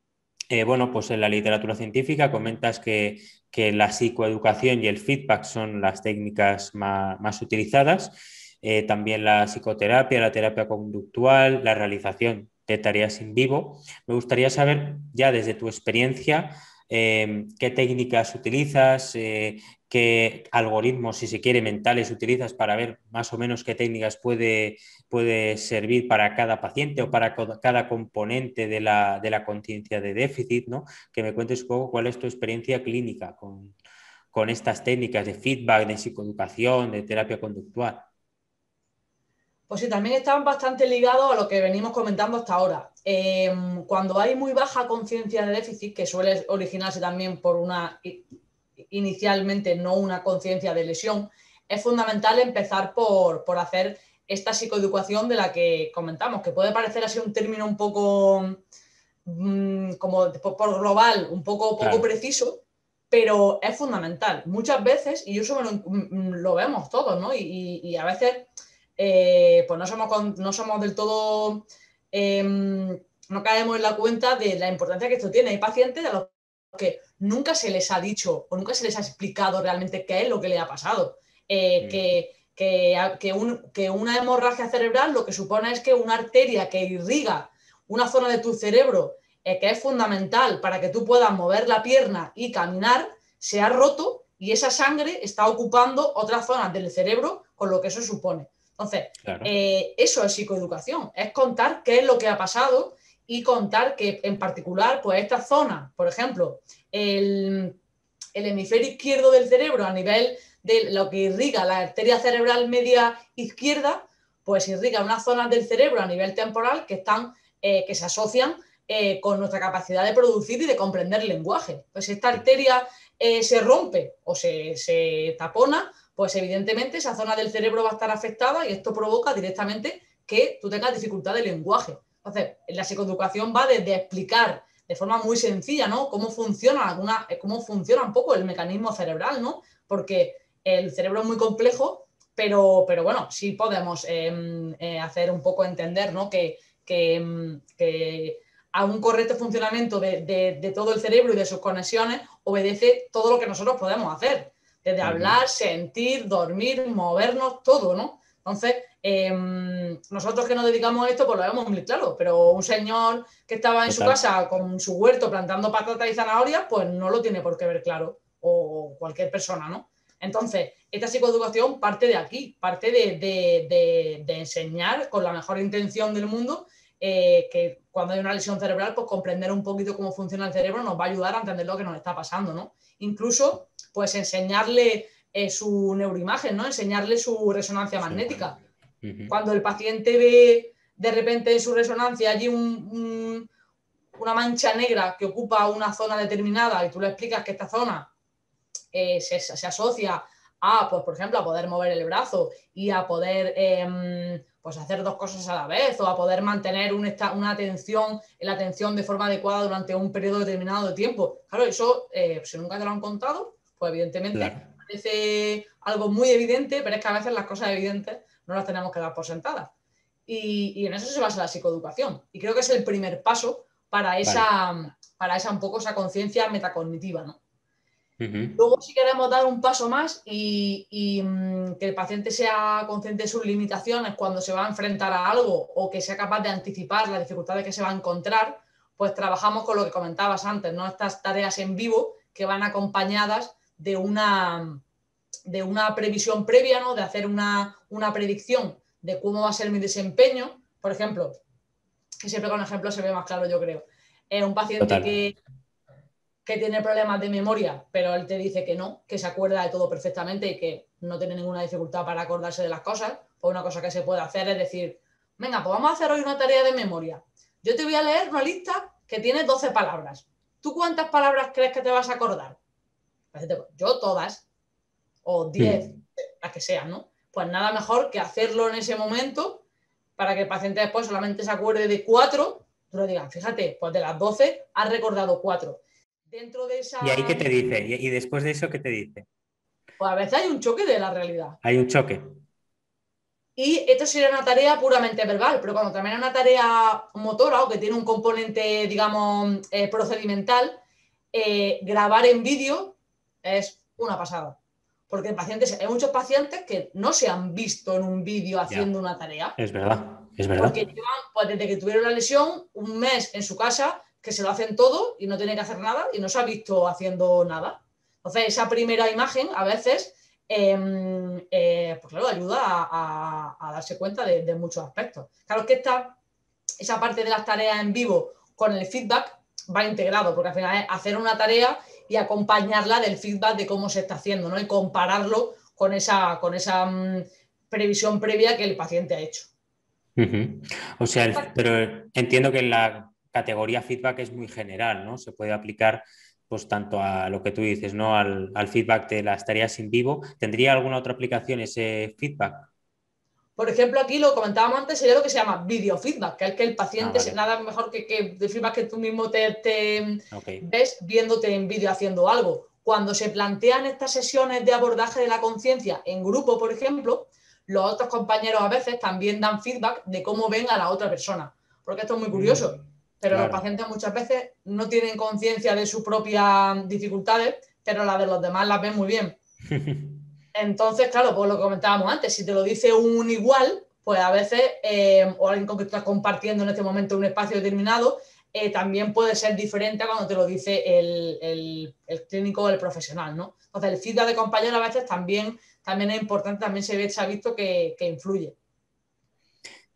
eh, bueno, pues en la literatura científica comentas que, que, la psicoeducación y el feedback son las técnicas más, más utilizadas. Eh, también la psicoterapia, la terapia conductual, la realización de tareas en vivo. Me gustaría saber ya desde tu experiencia eh, qué técnicas utilizas, eh, qué algoritmos, si se quiere, mentales utilizas para ver más o menos qué técnicas puede, puede servir para cada paciente o para cada componente de la, de la conciencia de déficit, ¿no? Que me cuentes un poco cuál es tu experiencia clínica con, con estas técnicas de feedback, de psicoeducación, de terapia conductual. Pues sí, también están bastante ligados a lo que venimos comentando hasta ahora. Eh, cuando hay muy baja conciencia de déficit, que suele originarse también por una, inicialmente no una conciencia de lesión, es fundamental empezar por, por hacer esta psicoeducación de la que comentamos, que puede parecer así un término un poco mmm, como por global, un poco, poco Claro. preciso, pero es fundamental. Muchas veces, y eso lo, lo vemos todos, ¿no? Y, y a veces eh, pues no somos, no somos del todo, eh, no caemos en la cuenta de la importancia que esto tiene. Hay pacientes de los que nunca se les ha dicho o nunca se les ha explicado realmente qué es lo que le ha pasado. Eh, Mm, que, que, que, un, que una hemorragia cerebral lo que supone es que una arteria que irriga una zona de tu cerebro eh, que es fundamental para que tú puedas mover la pierna y caminar, se ha roto y esa sangre está ocupando otras zonas del cerebro, con lo que eso supone. Entonces, claro. eh, eso es psicoeducación, es contar qué es lo que ha pasado y contar que en particular, pues esta zona, por ejemplo, el, el hemisferio izquierdo del cerebro a nivel de lo que irriga la arteria cerebral media izquierda, pues irriga unas zonas del cerebro a nivel temporal que, están, eh, que se asocian eh, con nuestra capacidad de producir y de comprender lenguaje. Pues si esta arteria eh, se rompe o se, se tapona, pues evidentemente esa zona del cerebro va a estar afectada y esto provoca directamente que tú tengas dificultad de lenguaje. Entonces, la psicoeducación va desde explicar de forma muy sencilla, ¿no? Cómo funciona, alguna, cómo funciona un poco el mecanismo cerebral, ¿no? Porque el cerebro es muy complejo, pero, pero bueno, sí podemos eh, eh, hacer un poco entender, ¿no? Que, que, que a un correcto funcionamiento de, de, de todo el cerebro y de sus conexiones obedece todo lo que nosotros podemos hacer. Desde hablar, sentir, dormir, movernos, todo, ¿no? Entonces, eh, nosotros que nos dedicamos a esto, pues lo vemos muy claro, pero un señor que estaba en Total. su casa con su huerto plantando patatas y zanahorias, pues no lo tiene por qué ver claro, o cualquier persona, ¿no? Entonces, esta psicoeducación parte de aquí, parte de, de, de, de enseñar con la mejor intención del mundo eh, que cuando hay una lesión cerebral, pues comprender un poquito cómo funciona el cerebro nos va a ayudar a entender lo que nos está pasando, ¿no? Incluso, pues enseñarle eh, su neuroimagen, ¿no? Enseñarle su resonancia magnética. Uh-huh. Cuando el paciente ve de repente en su resonancia allí un, un, una mancha negra que ocupa una zona determinada y tú le explicas que esta zona eh, se, se asocia a, pues por ejemplo, a poder mover el brazo y a poder eh, pues hacer dos cosas a la vez o a poder mantener un esta, una atención, la atención de forma adecuada durante un periodo determinado de tiempo. Claro, eso, eh, si nunca te lo han contado, pues evidentemente claro. parece algo muy evidente, pero es que a veces las cosas evidentes no las tenemos que dar por sentadas. Y, y en eso se basa la psicoeducación. Y creo que es el primer paso para esa, vale. para esa un poco esa conciencia metacognitiva, ¿no? Uh-huh. Luego, si queremos dar un paso más y, y mmm, que el paciente sea consciente de sus limitaciones cuando se va a enfrentar a algo o que sea capaz de anticipar las dificultades que se va a encontrar, pues trabajamos con lo que comentabas antes, ¿no? Estas tareas en vivo que van acompañadas de una, de una previsión previa, ¿no? De hacer una, una predicción de cómo va a ser mi desempeño. Por ejemplo, que siempre con ejemplos se ve más claro, yo creo. Eh, un paciente Total. que que tiene problemas de memoria, pero él te dice que no, que se acuerda de todo perfectamente y que no tiene ninguna dificultad para acordarse de las cosas, pues una cosa que se puede hacer es decir, venga, pues vamos a hacer hoy una tarea de memoria. Yo te voy a leer una lista que tiene doce palabras. ¿Tú cuántas palabras crees que te vas a acordar? Yo todas, o diez, sí. las que sean, ¿no? Pues nada mejor que hacerlo en ese momento para que el paciente después solamente se acuerde de cuatro, tú le digas, fíjate, pues de las doce has recordado cuatro. Dentro de esa... ¿Y ahí qué te dice? ¿Y después de eso qué te dice? Pues a veces hay un choque de la realidad. Hay un choque. Y esto sería una tarea puramente verbal, pero cuando también es una tarea motora o que tiene un componente, digamos, eh, procedimental, eh, grabar en vídeo es una pasada. Porque en pacientes, hay muchos pacientes que no se han visto en un vídeo haciendo ya. una tarea. Es verdad, es verdad. Porque llevan, pues desde que tuvieron la lesión, un mes en su casa, que se lo hacen todo y no tienen que hacer nada y no se ha visto haciendo nada. Entonces, esa primera imagen a veces, eh, eh, pues claro, ayuda a, a, a darse cuenta de, de muchos aspectos. Claro que esta, esa parte de las tareas en vivo con el feedback va integrado, porque al final es hacer una tarea y acompañarla del feedback de cómo se está haciendo, ¿no? Y compararlo con esa, con esa um, previsión previa que el paciente ha hecho. Uh-huh. O sea, el, pero entiendo que la categoría feedback es muy general, ¿no? Se puede aplicar pues tanto a lo que tú dices, ¿no? Al, al feedback de las tareas en vivo. ¿Tendría alguna otra aplicación ese feedback? Por ejemplo, aquí lo comentábamos antes, sería lo que se llama video feedback, que es que el paciente, ah, vale. nada mejor que, que de feedback que tú mismo te, te okay. ves viéndote en vídeo haciendo algo. Cuando se plantean estas sesiones de abordaje de la conciencia en grupo, por ejemplo, los otros compañeros a veces también dan feedback de cómo ven a la otra persona. Porque esto es muy curioso, mm, pero claro. los pacientes muchas veces no tienen conciencia de sus propias dificultades, pero las de los demás las ven muy bien. Entonces, claro, pues lo que comentábamos antes, si te lo dice un igual, pues a veces, eh, o alguien con que estás compartiendo en este momento un espacio determinado, eh, también puede ser diferente a cuando te lo dice el, el, el clínico o el profesional, ¿no? Entonces, el feedback de compañero a veces también, también es importante, también se, ve, se ha visto que, que influye.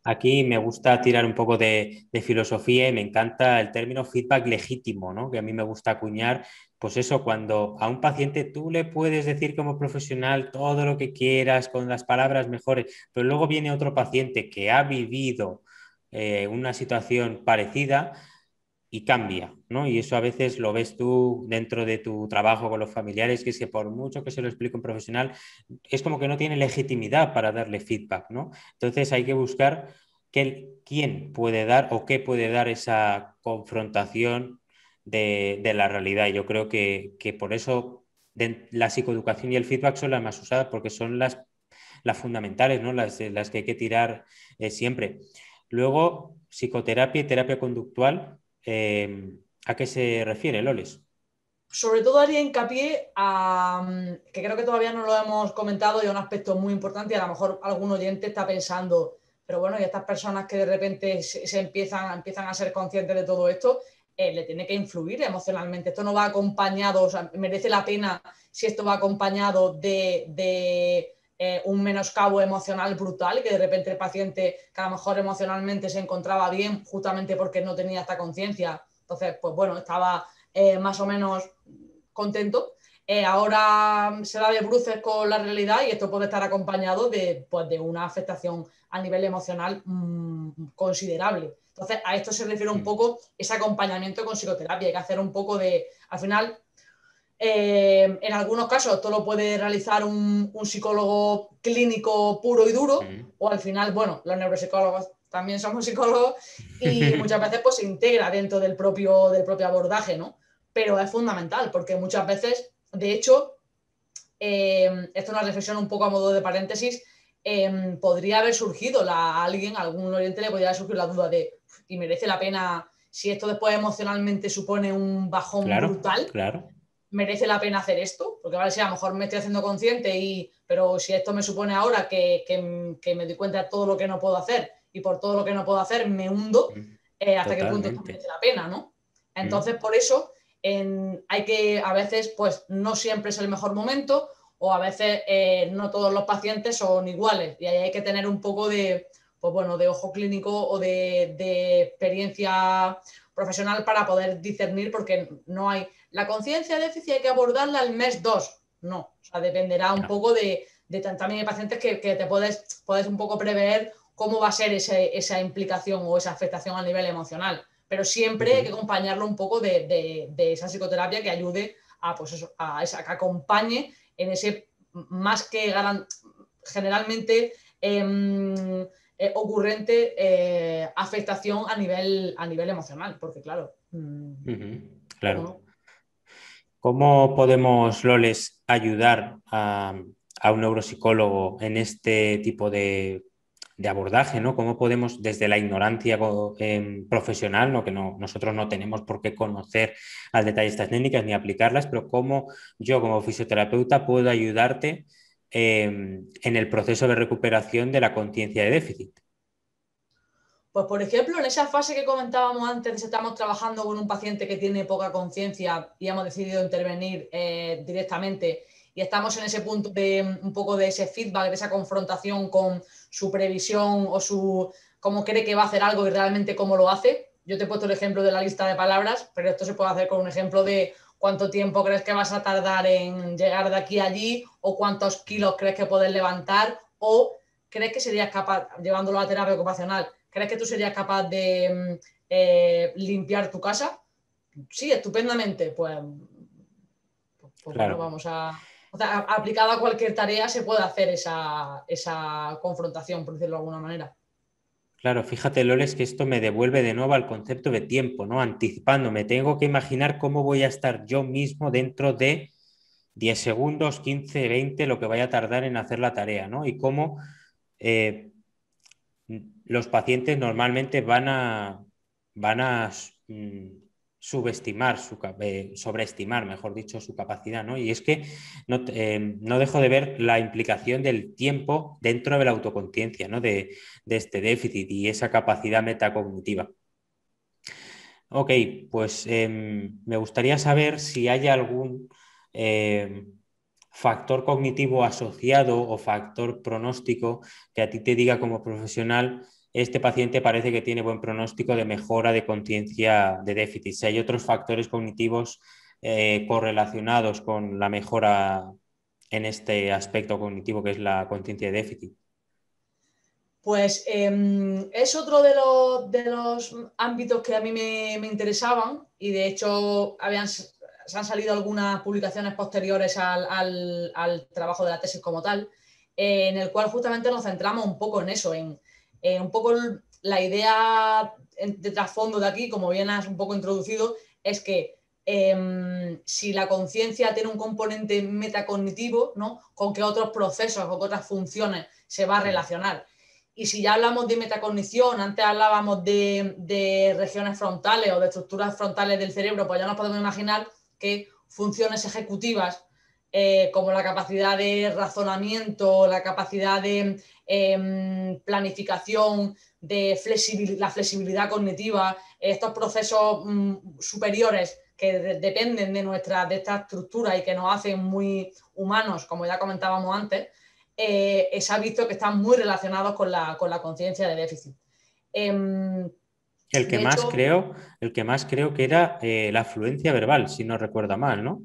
Aquí me gusta tirar un poco de, de filosofía y me encanta el término feedback legítimo, ¿no? Que a mí me gusta acuñar, pues eso, cuando a un paciente tú le puedes decir como profesional todo lo que quieras, con las palabras mejores, pero luego viene otro paciente que ha vivido eh, una situación parecida y cambia, ¿no? Y eso a veces lo ves tú dentro de tu trabajo con los familiares, que es que por mucho que se lo explique un profesional, es como que no tiene legitimidad para darle feedback, ¿no? Entonces hay que buscar que, quién puede dar o qué puede dar esa confrontación de, de la realidad. Yo creo que, que por eso de, la psicoeducación y el feedback son las más usadas porque son las, las fundamentales, ¿no? Las, las que hay que tirar eh, siempre. Luego, psicoterapia y terapia conductual. Eh, ¿a qué se refiere, Loles? Sobre todo haría hincapié a, mm, que creo que todavía no lo hemos comentado y es un aspecto muy importante y a lo mejor algún oyente está pensando, pero bueno, y estas personas que de repente se, se empiezan, empiezan a ser conscientes de todo esto, eh, le tiene que influir emocionalmente. Esto no va acompañado, o sea, merece la pena si esto va acompañado de, de eh, un menoscabo emocional brutal, que de repente el paciente que a lo mejor emocionalmente se encontraba bien justamente porque no tenía esta conciencia. Entonces, pues bueno, estaba eh, más o menos contento. Eh, ahora se da de bruces con la realidad y esto puede estar acompañado de, pues, de una afectación a nivel emocional mmm, considerable. Entonces, a esto se refiere un poco ese acompañamiento con psicoterapia. Hay que hacer un poco de, al final, eh, en algunos casos esto lo puede realizar un, un psicólogo clínico puro y duro, Mm. o al final, bueno, los neuropsicólogos también somos psicólogos y muchas veces pues se integra dentro del propio, del propio abordaje, ¿no? Pero es fundamental porque muchas veces, de hecho, eh, esto es una reflexión un poco a modo de paréntesis, eh, podría haber surgido la, a alguien, a algún oyente le podría haber surgido la duda de, ¿y merece la pena si esto después emocionalmente supone un bajón Claro, brutal? claro. ¿Merece la pena hacer esto? Porque vale, sí, a lo mejor me estoy haciendo consciente, y, pero si esto me supone ahora que, que, que me doy cuenta de todo lo que no puedo hacer y por todo lo que no puedo hacer me hundo, Mm. eh, ¿hasta qué punto esto Totalmente. merece la pena, no? Entonces, Mm. por eso, en, hay que, a veces, pues no siempre es el mejor momento o a veces eh, no todos los pacientes son iguales y ahí hay que tener un poco de, pues bueno, de ojo clínico o de, de experiencia profesional para poder discernir, porque no hay la conciencia de déficit hay que abordarla al mes dos. No, o sea, dependerá un No. poco de, de también hay pacientes que, que te puedes, puedes un poco prever cómo va a ser ese, esa implicación o esa afectación a nivel emocional. Pero siempre hay que Ujú. acompañarlo un poco de, de, de esa psicoterapia que ayude a, pues eso, a esa, que acompañe en ese más que garan, generalmente eh, eh, ocurrente eh, afectación a nivel, a nivel emocional, porque claro, mmm, Ujú. ¿cómo Claro. no? ¿Cómo podemos, Loles, ayudar a, a un neuropsicólogo en este tipo de, de abordaje, ¿no? ¿Cómo podemos, desde la ignorancia eh, profesional, ¿no? Que no, nosotros no tenemos por qué conocer al detalle estas técnicas ni aplicarlas, pero cómo yo como fisioterapeuta puedo ayudarte eh, en el proceso de recuperación de la conciencia de déficit? Pues, por ejemplo, en esa fase que comentábamos antes, estamos trabajando con un paciente que tiene poca conciencia y hemos decidido intervenir eh, directamente y estamos en ese punto de un poco de ese feedback, de esa confrontación con su previsión o su cómo cree que va a hacer algo y realmente cómo lo hace. Yo te he puesto el ejemplo de la lista de palabras, pero esto se puede hacer con un ejemplo de cuánto tiempo crees que vas a tardar en llegar de aquí a allí o cuántos kilos crees que puedes levantar o crees que serías capaz, llevándolo a terapia ocupacional, ¿crees que tú serías capaz de eh, limpiar tu casa? Sí, estupendamente. Pues, pues, pues bueno, Claro. vamos a... O sea, aplicado a cualquier tarea se puede hacer esa, esa confrontación, por decirlo de alguna manera. Claro, fíjate, Loles, que esto me devuelve de nuevo al concepto de tiempo, ¿no? Anticipándome, tengo que imaginar cómo voy a estar yo mismo dentro de diez segundos, quince, veinte, lo que vaya a tardar en hacer la tarea, ¿no? Y cómo eh, los pacientes normalmente van a, van a mm, subestimar, su, eh, sobreestimar, mejor dicho, su capacidad, ¿no? Y es que no, eh, no dejo de ver la implicación del tiempo dentro de la autoconciencia, ¿no? De, de este déficit y esa capacidad metacognitiva. Ok, pues eh, me gustaría saber si hay algún eh, factor cognitivo asociado o factor pronóstico que a ti te diga como profesional este paciente parece que tiene buen pronóstico de mejora de conciencia de déficit. Si hay otros factores cognitivos eh, correlacionados con la mejora en este aspecto cognitivo que es la conciencia de déficit. Pues eh, es otro de los, de los ámbitos que a mí me, me interesaban y de hecho habían, se han salido algunas publicaciones posteriores al, al, al trabajo de la tesis como tal, eh, en el cual justamente nos centramos un poco en eso, en, en un poco la idea de trasfondo de aquí, como bien has un poco introducido, es que eh, si la conciencia tiene un componente metacognitivo, ¿no? Con qué otros procesos o qué otras funciones se va a relacionar. Y si ya hablamos de metacognición, antes hablábamos de, de regiones frontales o de estructuras frontales del cerebro, pues ya nos podemos imaginar que funciones ejecutivas eh, como la capacidad de razonamiento, la capacidad de eh, planificación, de flexibil la flexibilidad cognitiva, estos procesos mm, superiores que de dependen de, nuestra, de esta estructura y que nos hacen muy humanos, como ya comentábamos antes, Eh, se ha visto que están muy relacionados con la, con la conciencia de déficit. Eh, El que de más hecho, creo, el que más creo que era eh, la fluencia verbal, si no recuerdo mal, ¿no?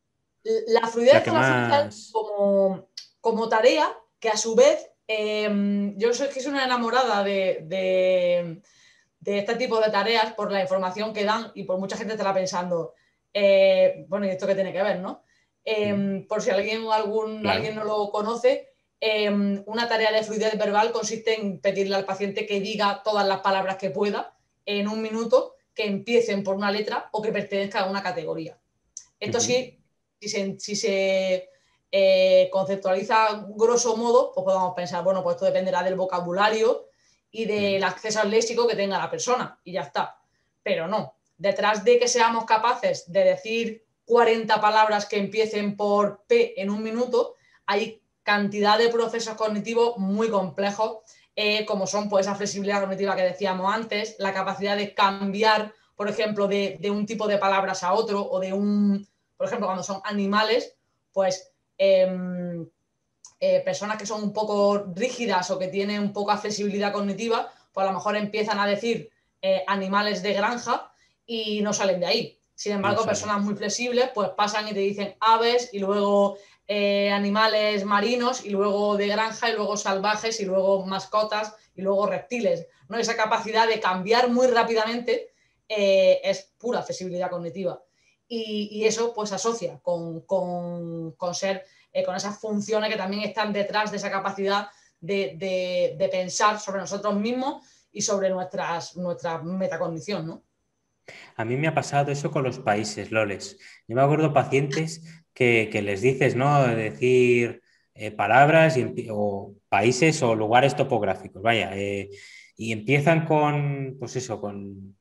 la La fluidez que o la fluidez más... como, como tarea que a su vez, eh, yo soy que soy una enamorada de, de, de este tipo de tareas por la información que dan y por mucha gente estará pensando, eh, bueno, ¿y esto qué tiene que ver, no? Eh, por si alguien, algún, alguien Claro. no lo conoce, eh, una tarea de fluidez verbal consiste en pedirle al paciente que diga todas las palabras que pueda en un minuto que empiecen por una letra o que pertenezcan a una categoría. Esto Ujú. sí, si se, si se eh, conceptualiza grosso modo, pues podemos pensar, bueno, pues esto dependerá del vocabulario y del acceso al léxico que tenga la persona y ya está. Pero no, detrás de que seamos capaces de decir cuarenta palabras que empiecen por P en un minuto, hay cantidad de procesos cognitivos muy complejos, eh, como son pues esa flexibilidad cognitiva que decíamos antes, la capacidad de cambiar, por ejemplo, de, de un tipo de palabras a otro o de un, por ejemplo, cuando son animales, pues eh, eh, personas que son un poco rígidas o que tienen un poca flexibilidad cognitiva, pues a lo mejor empiezan a decir eh, animales de granja y no salen de ahí. Sin No embargo, sale. personas muy flexibles pues pasan y te dicen aves y luego eh, animales marinos y luego de granja y luego salvajes y luego mascotas y luego reptiles. ¿No? Esa capacidad de cambiar muy rápidamente eh, es pura flexibilidad cognitiva. Y, y eso pues asocia con, con, con ser eh, con esas funciones que también están detrás de esa capacidad de, de, de pensar sobre nosotros mismos y sobre nuestras, nuestra metacognición, ¿no? A mí me ha pasado eso con los países, Loles. Yo me acuerdo pacientes que, que les dices, ¿no? Decir eh, palabras y, o países o lugares topográficos, vaya, eh, y empiezan con, pues eso, con,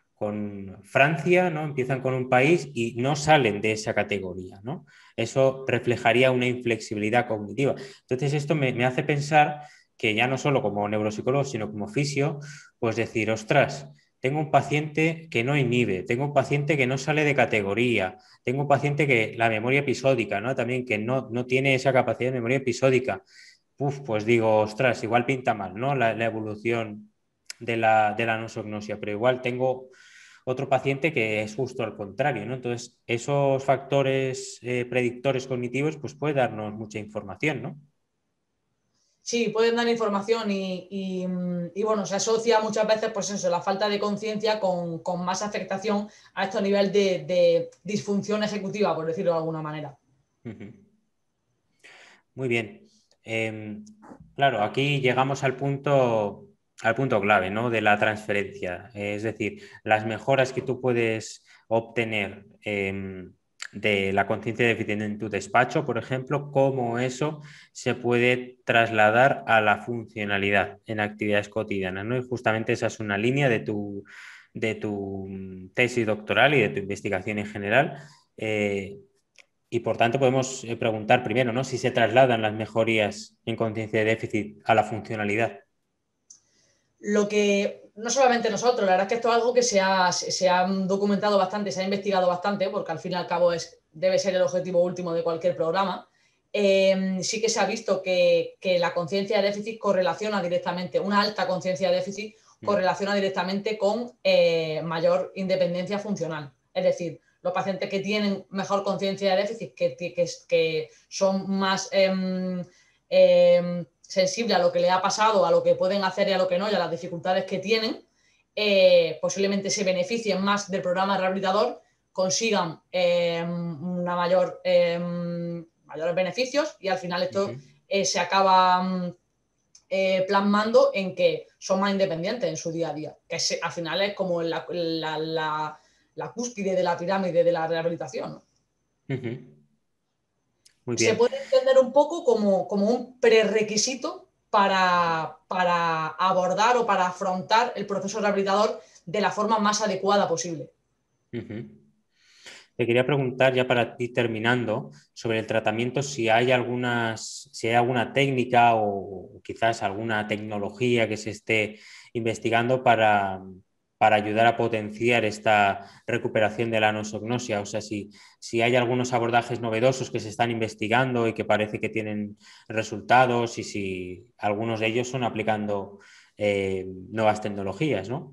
con Francia, ¿no? Empiezan con un país y no salen de esa categoría, ¿no? Eso reflejaría una inflexibilidad cognitiva. Entonces, esto me, me hace pensar que ya no solo como neuropsicólogo, sino como fisio, pues decir, ostras, tengo un paciente que no inhibe, tengo un paciente que no sale de categoría, tengo un paciente que la memoria episódica, ¿no? También que no, no tiene esa capacidad de memoria episódica. Uf, pues digo, ostras, igual pinta mal, ¿no? La, la evolución de la, de la nosognosia, pero igual tengo otro paciente que es justo al contrario, ¿no? Entonces, esos factores eh, predictores cognitivos, pues puede darnos mucha información, ¿no? Sí, pueden dar información y, y, y, bueno, se asocia muchas veces, pues eso, la falta de conciencia con, con, más afectación a este nivel de, de disfunción ejecutiva, por decirlo de alguna manera. Uh -huh. Muy bien. Eh, claro, aquí llegamos al punto, al punto clave, ¿no? De la transferencia. Eh, es decir, las mejoras que tú puedes obtener eh, de la conciencia deficiente en tu despacho, por ejemplo, cómo eso se puede trasladar a la funcionalidad en actividades cotidianas, ¿no? Y justamente esa es una línea de tu, de tu tesis doctoral y de tu investigación en general. Eh, y por tanto podemos eh, preguntar primero, ¿no? Si se trasladan las mejorías en conciencia de déficit a la funcionalidad. Lo que, no solamente nosotros, la verdad es que esto es algo que se ha, se ha documentado bastante, se ha investigado bastante, porque al fin y al cabo es, debe ser el objetivo último de cualquier programa. eh, sí que se ha visto que, que la conciencia de déficit correlaciona directamente, una alta conciencia de déficit correlaciona directamente con eh, mayor independencia funcional. Es decir, los pacientes que tienen mejor conciencia de déficit, que, que, que son más eh, eh, sensibles a lo que le ha pasado, a lo que pueden hacer y a lo que no, y a las dificultades que tienen, eh, posiblemente se beneficien más del programa rehabilitador, consigan eh, una mayor, eh, mayores beneficios y al final esto Uh-huh. eh, se acaba eh, plasmando en que son más independientes en su día a día, que se, al final es como la, la, la, la cúspide de la pirámide de la rehabilitación, ¿no? Uh-huh. Muy Se bien. puede entender un poco como, como un prerequisito para, para abordar o para afrontar el proceso rehabilitador de la forma más adecuada posible. Uh-huh. Te quería preguntar, ya para ir terminando, sobre el tratamiento, si hay algunas, si hay alguna técnica o quizás alguna tecnología que se esté investigando para, para ayudar a potenciar esta recuperación de la anosognosia. O sea, si, si hay algunos abordajes novedosos que se están investigando y que parece que tienen resultados y si algunos de ellos son aplicando eh, nuevas tecnologías, ¿no?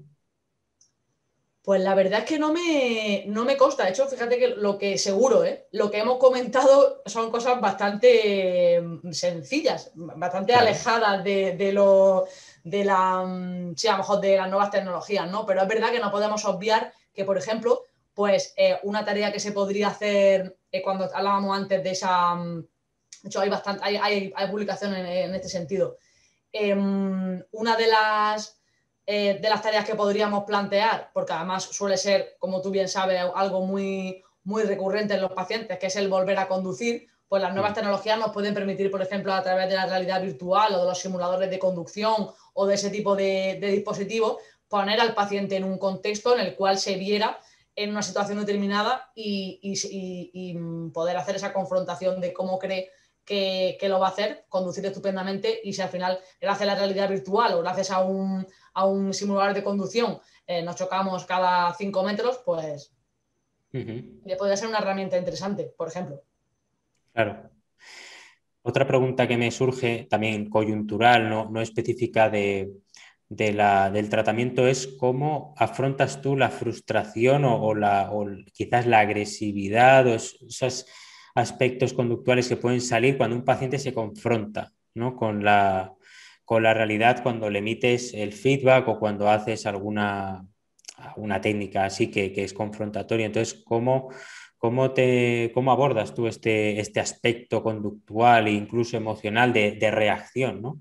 Pues la verdad es que no me, no me consta. De hecho, fíjate que lo que seguro, ¿eh? Lo que hemos comentado son cosas bastante mm, sencillas, bastante Claro. alejadas de, de lo de la, mm, sí, a lo mejor de las nuevas tecnologías, ¿no? Pero es verdad que no podemos obviar que, por ejemplo, pues eh, una tarea que se podría hacer eh, cuando hablábamos antes de esa. Mm, de hecho, hay bastante, hay, hay, hay publicaciones en, en este sentido. Eh, una de las eh, de las tareas que podríamos plantear, porque además suele ser, como tú bien sabes, algo muy, muy recurrente en los pacientes, que es el volver a conducir, pues las nuevas Mm. tecnologías nos pueden permitir, por ejemplo, a través de la realidad virtual o de los simuladores de conducción o de ese tipo de, de dispositivos, poner al paciente en un contexto en el cual se viera en una situación determinada y, y, y, y poder hacer esa confrontación de cómo cree que, que, lo va a hacer, conducir estupendamente, y si al final, gracias a la realidad virtual o gracias a un, a un simulador de conducción, eh, nos chocamos cada cinco metros, pues Uh-huh. le podría ser una herramienta interesante, por ejemplo. Claro. Otra pregunta que me surge, también coyuntural, no, no específica de, de la, del tratamiento, es cómo afrontas tú la frustración o, o la, o quizás la agresividad o es, esos aspectos conductuales que pueden salir cuando un paciente se confronta, ¿no? con la, con la realidad, cuando le emites el feedback o cuando haces alguna una técnica así que, que es confrontatoria. Entonces, ¿cómo, cómo, te, cómo abordas tú este, este aspecto conductual e incluso emocional de, de reacción, ¿no?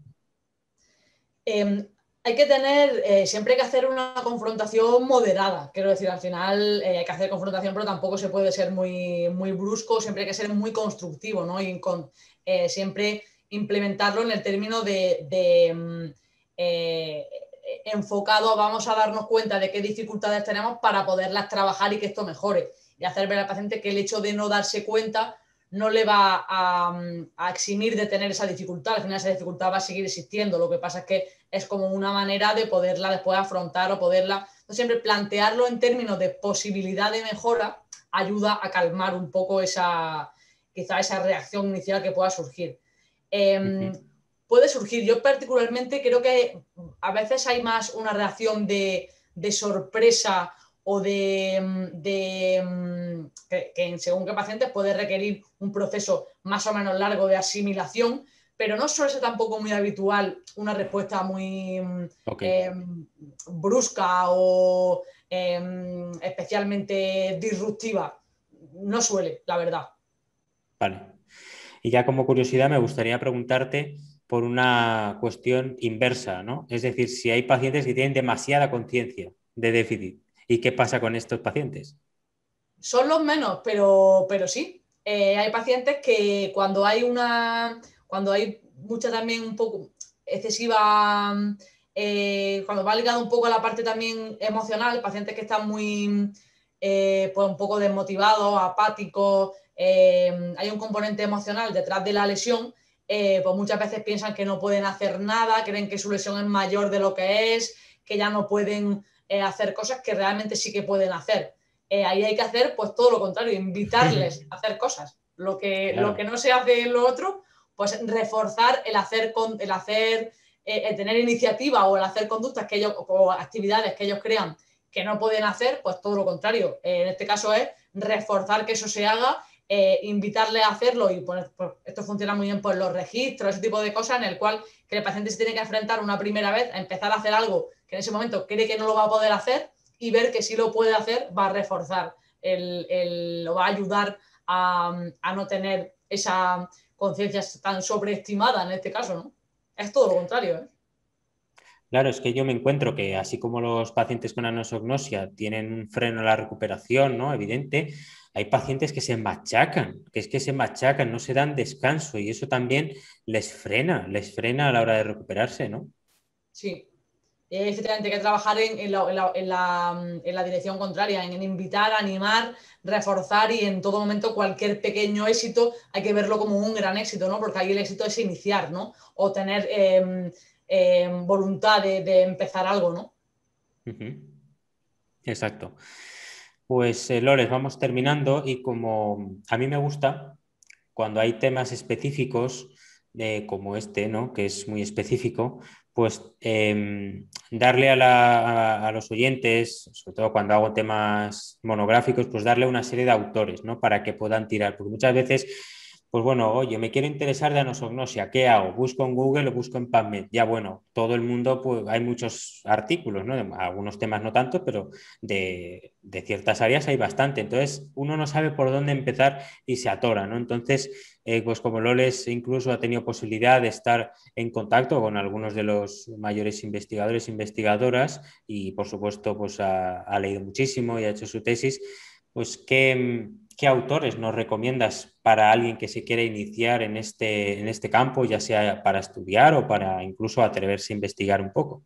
Eh, hay que tener, eh, siempre hay que hacer una confrontación moderada. Quiero decir, al final eh, hay que hacer confrontación, pero tampoco se puede ser muy, muy brusco, siempre hay que ser muy constructivo, ¿no? Y con, eh, siempre implementarlo en el término de, de eh, enfocado, vamos a darnos cuenta de qué dificultades tenemos para poderlas trabajar y que esto mejore. Y hacer ver al paciente que el hecho de no darse cuenta no le va a, a, eximir de tener esa dificultad. Al final esa dificultad va a seguir existiendo. Lo que pasa es que es como una manera de poderla después afrontar o poderla... No siempre plantearlo en términos de posibilidad de mejora ayuda a calmar un poco esa, quizá esa reacción inicial que pueda surgir. Eh, Uh-huh. puede surgir. Yo particularmente creo que a veces hay más una reacción de, de sorpresa o de, de que, que según qué pacientes puede requerir un proceso más o menos largo de asimilación, pero no suele ser tampoco muy habitual una respuesta muy Ok, eh, brusca o eh, especialmente disruptiva. No suele, la verdad. vale. Y ya como curiosidad me gustaría preguntarte por una cuestión inversa, ¿no? Es decir, si hay pacientes que tienen demasiada conciencia de déficit, ¿y qué pasa con estos pacientes? Son los menos, pero, pero sí. Eh, hay pacientes que cuando hay una, cuando hay mucha también un poco excesiva, eh, cuando va ligado un poco a la parte también emocional, pacientes que están muy, eh, pues un poco desmotivados, apáticos, eh, hay un componente emocional detrás de la lesión, eh, pues muchas veces piensan que no pueden hacer nada, creen que su lesión es mayor de lo que es, que ya no pueden eh, hacer cosas que realmente sí que pueden hacer. Eh, ahí hay que hacer pues todo lo contrario, invitarles a hacer cosas. Lo que, Claro. lo que no se hace en lo otro, pues reforzar el hacer, con, el hacer eh, el tener iniciativa o el hacer conductas que ellos, o actividades que ellos crean que no pueden hacer, pues todo lo contrario. Eh, en este caso es reforzar que eso se haga, eh, invitarle a hacerlo y pues, pues, esto funciona muy bien por los registros, ese tipo de cosas en el cual que el paciente se tiene que enfrentar una primera vez a empezar a hacer algo que en ese momento cree que no lo va a poder hacer y ver que si lo puede hacer va a reforzar, el, el, lo va a ayudar a, a no tener esa conciencia tan sobreestimada en este caso, ¿no? Es todo lo contrario, ¿eh? Claro, es que yo me encuentro que así como los pacientes con anosognosia tienen un freno a la recuperación, ¿no? Evidente, hay pacientes que se machacan, que es que se machacan, no se dan descanso y eso también les frena, les frena a la hora de recuperarse, ¿no? Sí. Eh, efectivamente, hay que trabajar en, en, la, en, la, en, la, en, la, dirección contraria, en, en invitar, animar, reforzar y en todo momento cualquier pequeño éxito hay que verlo como un gran éxito, ¿no? Porque ahí el éxito es iniciar, ¿no? O tener eh, eh, voluntad de, de, empezar algo, ¿no? Uh-huh. Exacto. Pues eh, Lores, vamos terminando y como a mí me gusta, cuando hay temas específicos eh, como este, ¿no? Que es muy específico, pues eh, darle a, la, a, a, los oyentes, sobre todo cuando hago temas monográficos, pues darle una serie de autores, ¿no? Para que puedan tirar, porque muchas veces, pues bueno, oye, me quiero interesar de anosognosia, ¿qué hago? ¿Busco en Google o busco en PubMed? Ya bueno, todo el mundo, pues hay muchos artículos, ¿no? Algunos temas no tanto, pero de, de ciertas áreas hay bastante, entonces uno no sabe por dónde empezar y se atora, ¿no? Entonces, eh, pues como Loles incluso ha tenido posibilidad de estar en contacto con algunos de los mayores investigadores e investigadoras y por supuesto pues ha, ha leído muchísimo y ha hecho su tesis, pues ¿qué, qué autores nos recomiendas para alguien que se quiera iniciar en este, en este campo, ya sea para estudiar o para incluso atreverse a investigar un poco?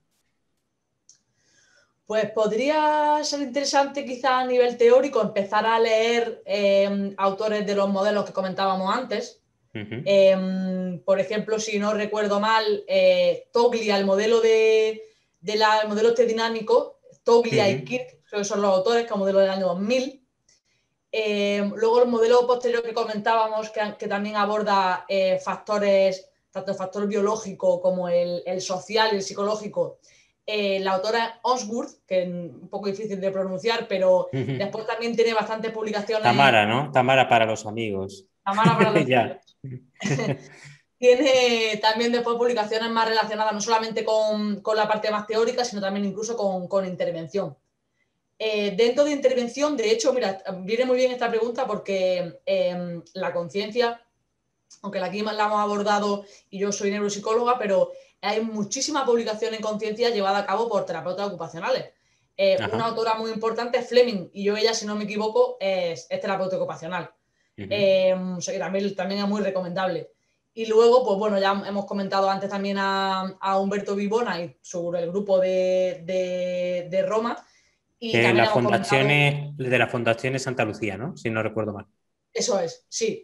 Pues podría ser interesante quizá a nivel teórico empezar a leer eh, autores de los modelos que comentábamos antes. Uh-huh. Eh, por ejemplo, si no recuerdo mal, eh, Toglia, el modelo de, de la, el modelo este dinámico, Toglia uh-huh. y Kirk, creo que son los autores, que es un modelo del año dos mil. Eh, luego el modelo posterior que comentábamos, que, que también aborda eh, factores, tanto el factor biológico como el, el social y el psicológico. Eh, la autora Osgood, que es un poco difícil de pronunciar, pero uh-huh. después también tiene bastantes publicaciones. Tamara, ¿no? Tamara para los amigos. Tamara para los amigos. Tiene también después publicaciones más relacionadas no solamente con, con la parte más teórica, sino también incluso con, con intervención. Eh, dentro de intervención, de hecho, mira, viene muy bien esta pregunta porque eh, la conciencia, aunque aquí la hemos abordado y yo soy neuropsicóloga, pero hay muchísima publicación en conciencia llevada a cabo por terapeutas ocupacionales. Eh, una autora muy importante es Fleming y yo ella, si no me equivoco, es, es terapeuta ocupacional. Uh-huh. Eh, o sea que también, también es muy recomendable. Y luego, pues bueno, ya hemos comentado antes también a, a Humberto Vivona y sobre el grupo de, de, de Roma. Y de, también la hemos fundación, comentado... de la Fundación Santa Lucía, ¿no? Si no recuerdo mal. Eso es, sí.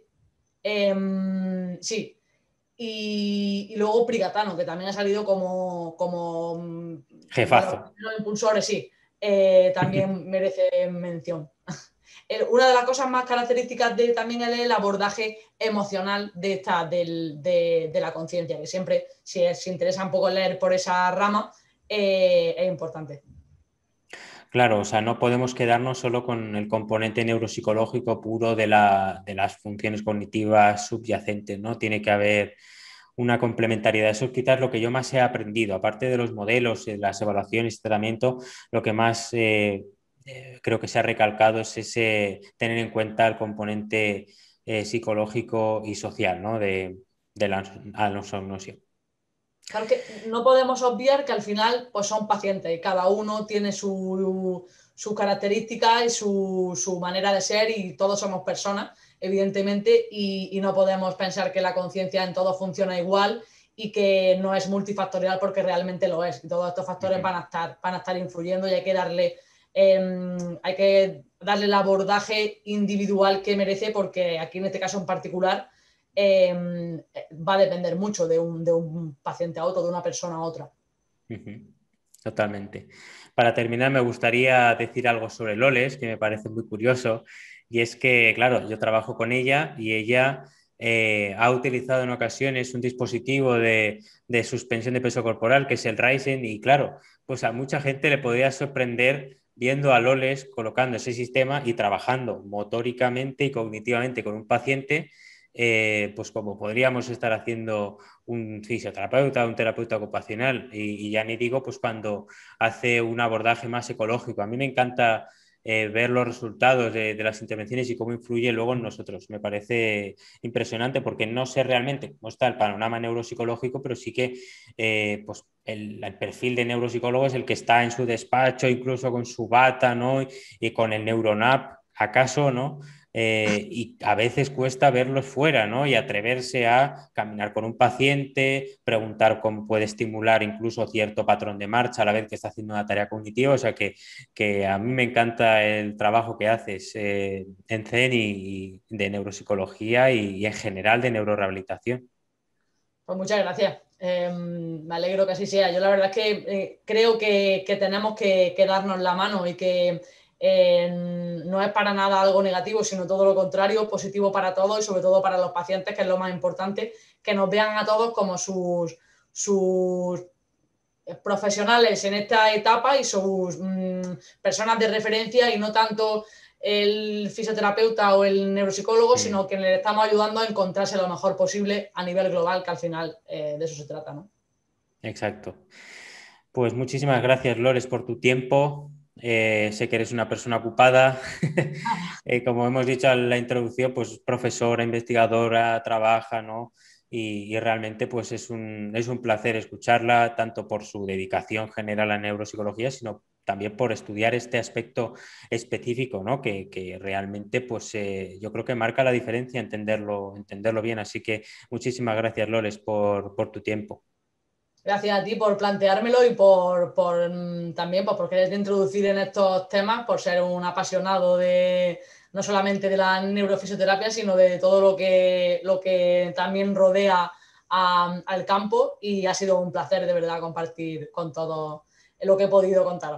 Eh, sí. Y, y luego Prigatano, que también ha salido como, como jefazo. De los impulsores, sí. Eh, también merece mención. Una de las cosas más características de también es el abordaje emocional de, esta, del, de, de la conciencia, que siempre, si se interesa un poco leer por esa rama, eh, es importante. Claro, o sea, no podemos quedarnos solo con el componente neuropsicológico puro de, la, de las funciones cognitivas subyacentes, ¿no? Tiene que haber una complementariedad. Eso es quizás lo que yo más he aprendido, aparte de los modelos, de las evaluaciones y tratamiento, lo que más eh, eh, creo que se ha recalcado es ese tener en cuenta el componente eh, psicológico y social, ¿no? de, de la anosognosia. Claro que no podemos obviar que al final pues son pacientes y cada uno tiene su, su característica y su, su, manera de ser y todos somos personas, evidentemente, y, y no podemos pensar que la conciencia en todo funciona igual y que no es multifactorial porque realmente lo es. Y todos estos factores uh-huh. van, a estar, van a estar influyendo y hay que darle, eh, hay que darle el abordaje individual que merece porque aquí en este caso en particular Eh, va a depender mucho de un, de un paciente a otro, de una persona a otra. Uh-huh. Totalmente. Para terminar, me gustaría decir algo sobre Loles, que me parece muy curioso, Y es que, claro, yo trabajo con ella y ella eh, ha utilizado en ocasiones un dispositivo de, de suspensión de peso corporal, que es el Ryzen, y claro, pues a mucha gente le podría sorprender viendo a Loles colocando ese sistema y trabajando motóricamente y cognitivamente con un paciente, eh, pues como podríamos estar haciendo un fisioterapeuta, un terapeuta ocupacional, y, y ya ni digo, pues cuando hace un abordaje más ecológico. A mí me encanta eh, ver los resultados de, de, las intervenciones y cómo influye luego en nosotros. Me parece impresionante porque no sé realmente cómo está el panorama neuropsicológico, pero sí que eh, pues el, el, perfil de neuropsicólogo es el que está en su despacho, incluso con su bata, ¿no? Y, y con el Neuronap, acaso, ¿no? Eh, y a veces cuesta verlos fuera, ¿no? Y atreverse a caminar con un paciente, preguntar cómo puede estimular incluso cierto patrón de marcha a la vez que está haciendo una tarea cognitiva. O sea que, que a mí me encanta el trabajo que haces eh, en C E N y, y de neuropsicología y, y en general de neurorehabilitación. Pues muchas gracias. Eh, me alegro que así sea. Yo la verdad es que eh, creo que, que tenemos que, que, darnos la mano y que eh, no es para nada algo negativo, sino todo lo contrario, positivo para todos y sobre todo para los pacientes, que es lo más importante, que nos vean a todos como sus, sus profesionales en esta etapa y sus mmm, personas de referencia y no tanto el fisioterapeuta o el neuropsicólogo, mm. sino que le estamos ayudando a encontrarse lo mejor posible a nivel global, que al final eh, de eso se trata, ¿no? Exacto. Pues muchísimas gracias, Lores, por tu tiempo. Eh, sé que eres una persona ocupada. eh, como hemos dicho en la introducción, pues profesora, investigadora, trabaja, ¿no? Y, y realmente pues es un, es un placer escucharla, tanto por su dedicación general a neuropsicología, sino también por estudiar este aspecto específico, ¿no? Que, que realmente pues eh, yo creo que marca la diferencia, entenderlo, entenderlo bien. Así que muchísimas gracias, Lores, por, por tu tiempo. Gracias a ti por planteármelo y por, por también pues, por quererte introducir en estos temas, por ser un apasionado de no solamente de la neurofisioterapia, sino de todo lo que, lo que también rodea a, al campo, y ha sido un placer de verdad compartir con todo lo que he podido contaros.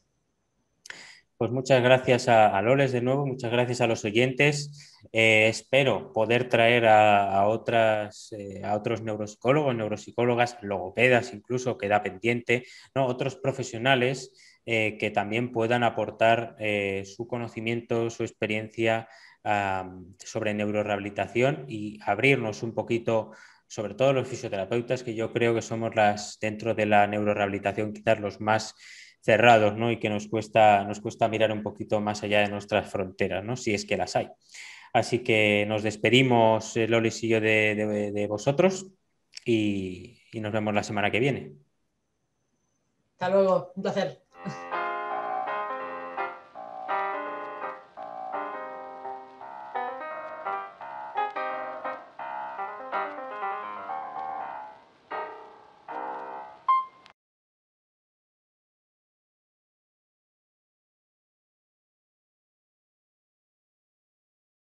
Pues muchas gracias a, a Loles de nuevo, muchas gracias a los oyentes. Eh, espero poder traer a, a, otras, eh, a otros neuropsicólogos, neuropsicólogas, logopedas incluso, que da pendiente, ¿no? Otros profesionales eh, que también puedan aportar eh, su conocimiento, su experiencia um, sobre neurorehabilitación y abrirnos un poquito, sobre todo los fisioterapeutas, que yo creo que somos las, dentro de la neurorehabilitación, quizás los más cerrados, ¿no? Y que nos cuesta, nos cuesta mirar un poquito más allá de nuestras fronteras, ¿no? Si es que las hay. Así que nos despedimos, eh, Lolis y yo, de, de, de vosotros y, y nos vemos la semana que viene. Hasta luego, un placer.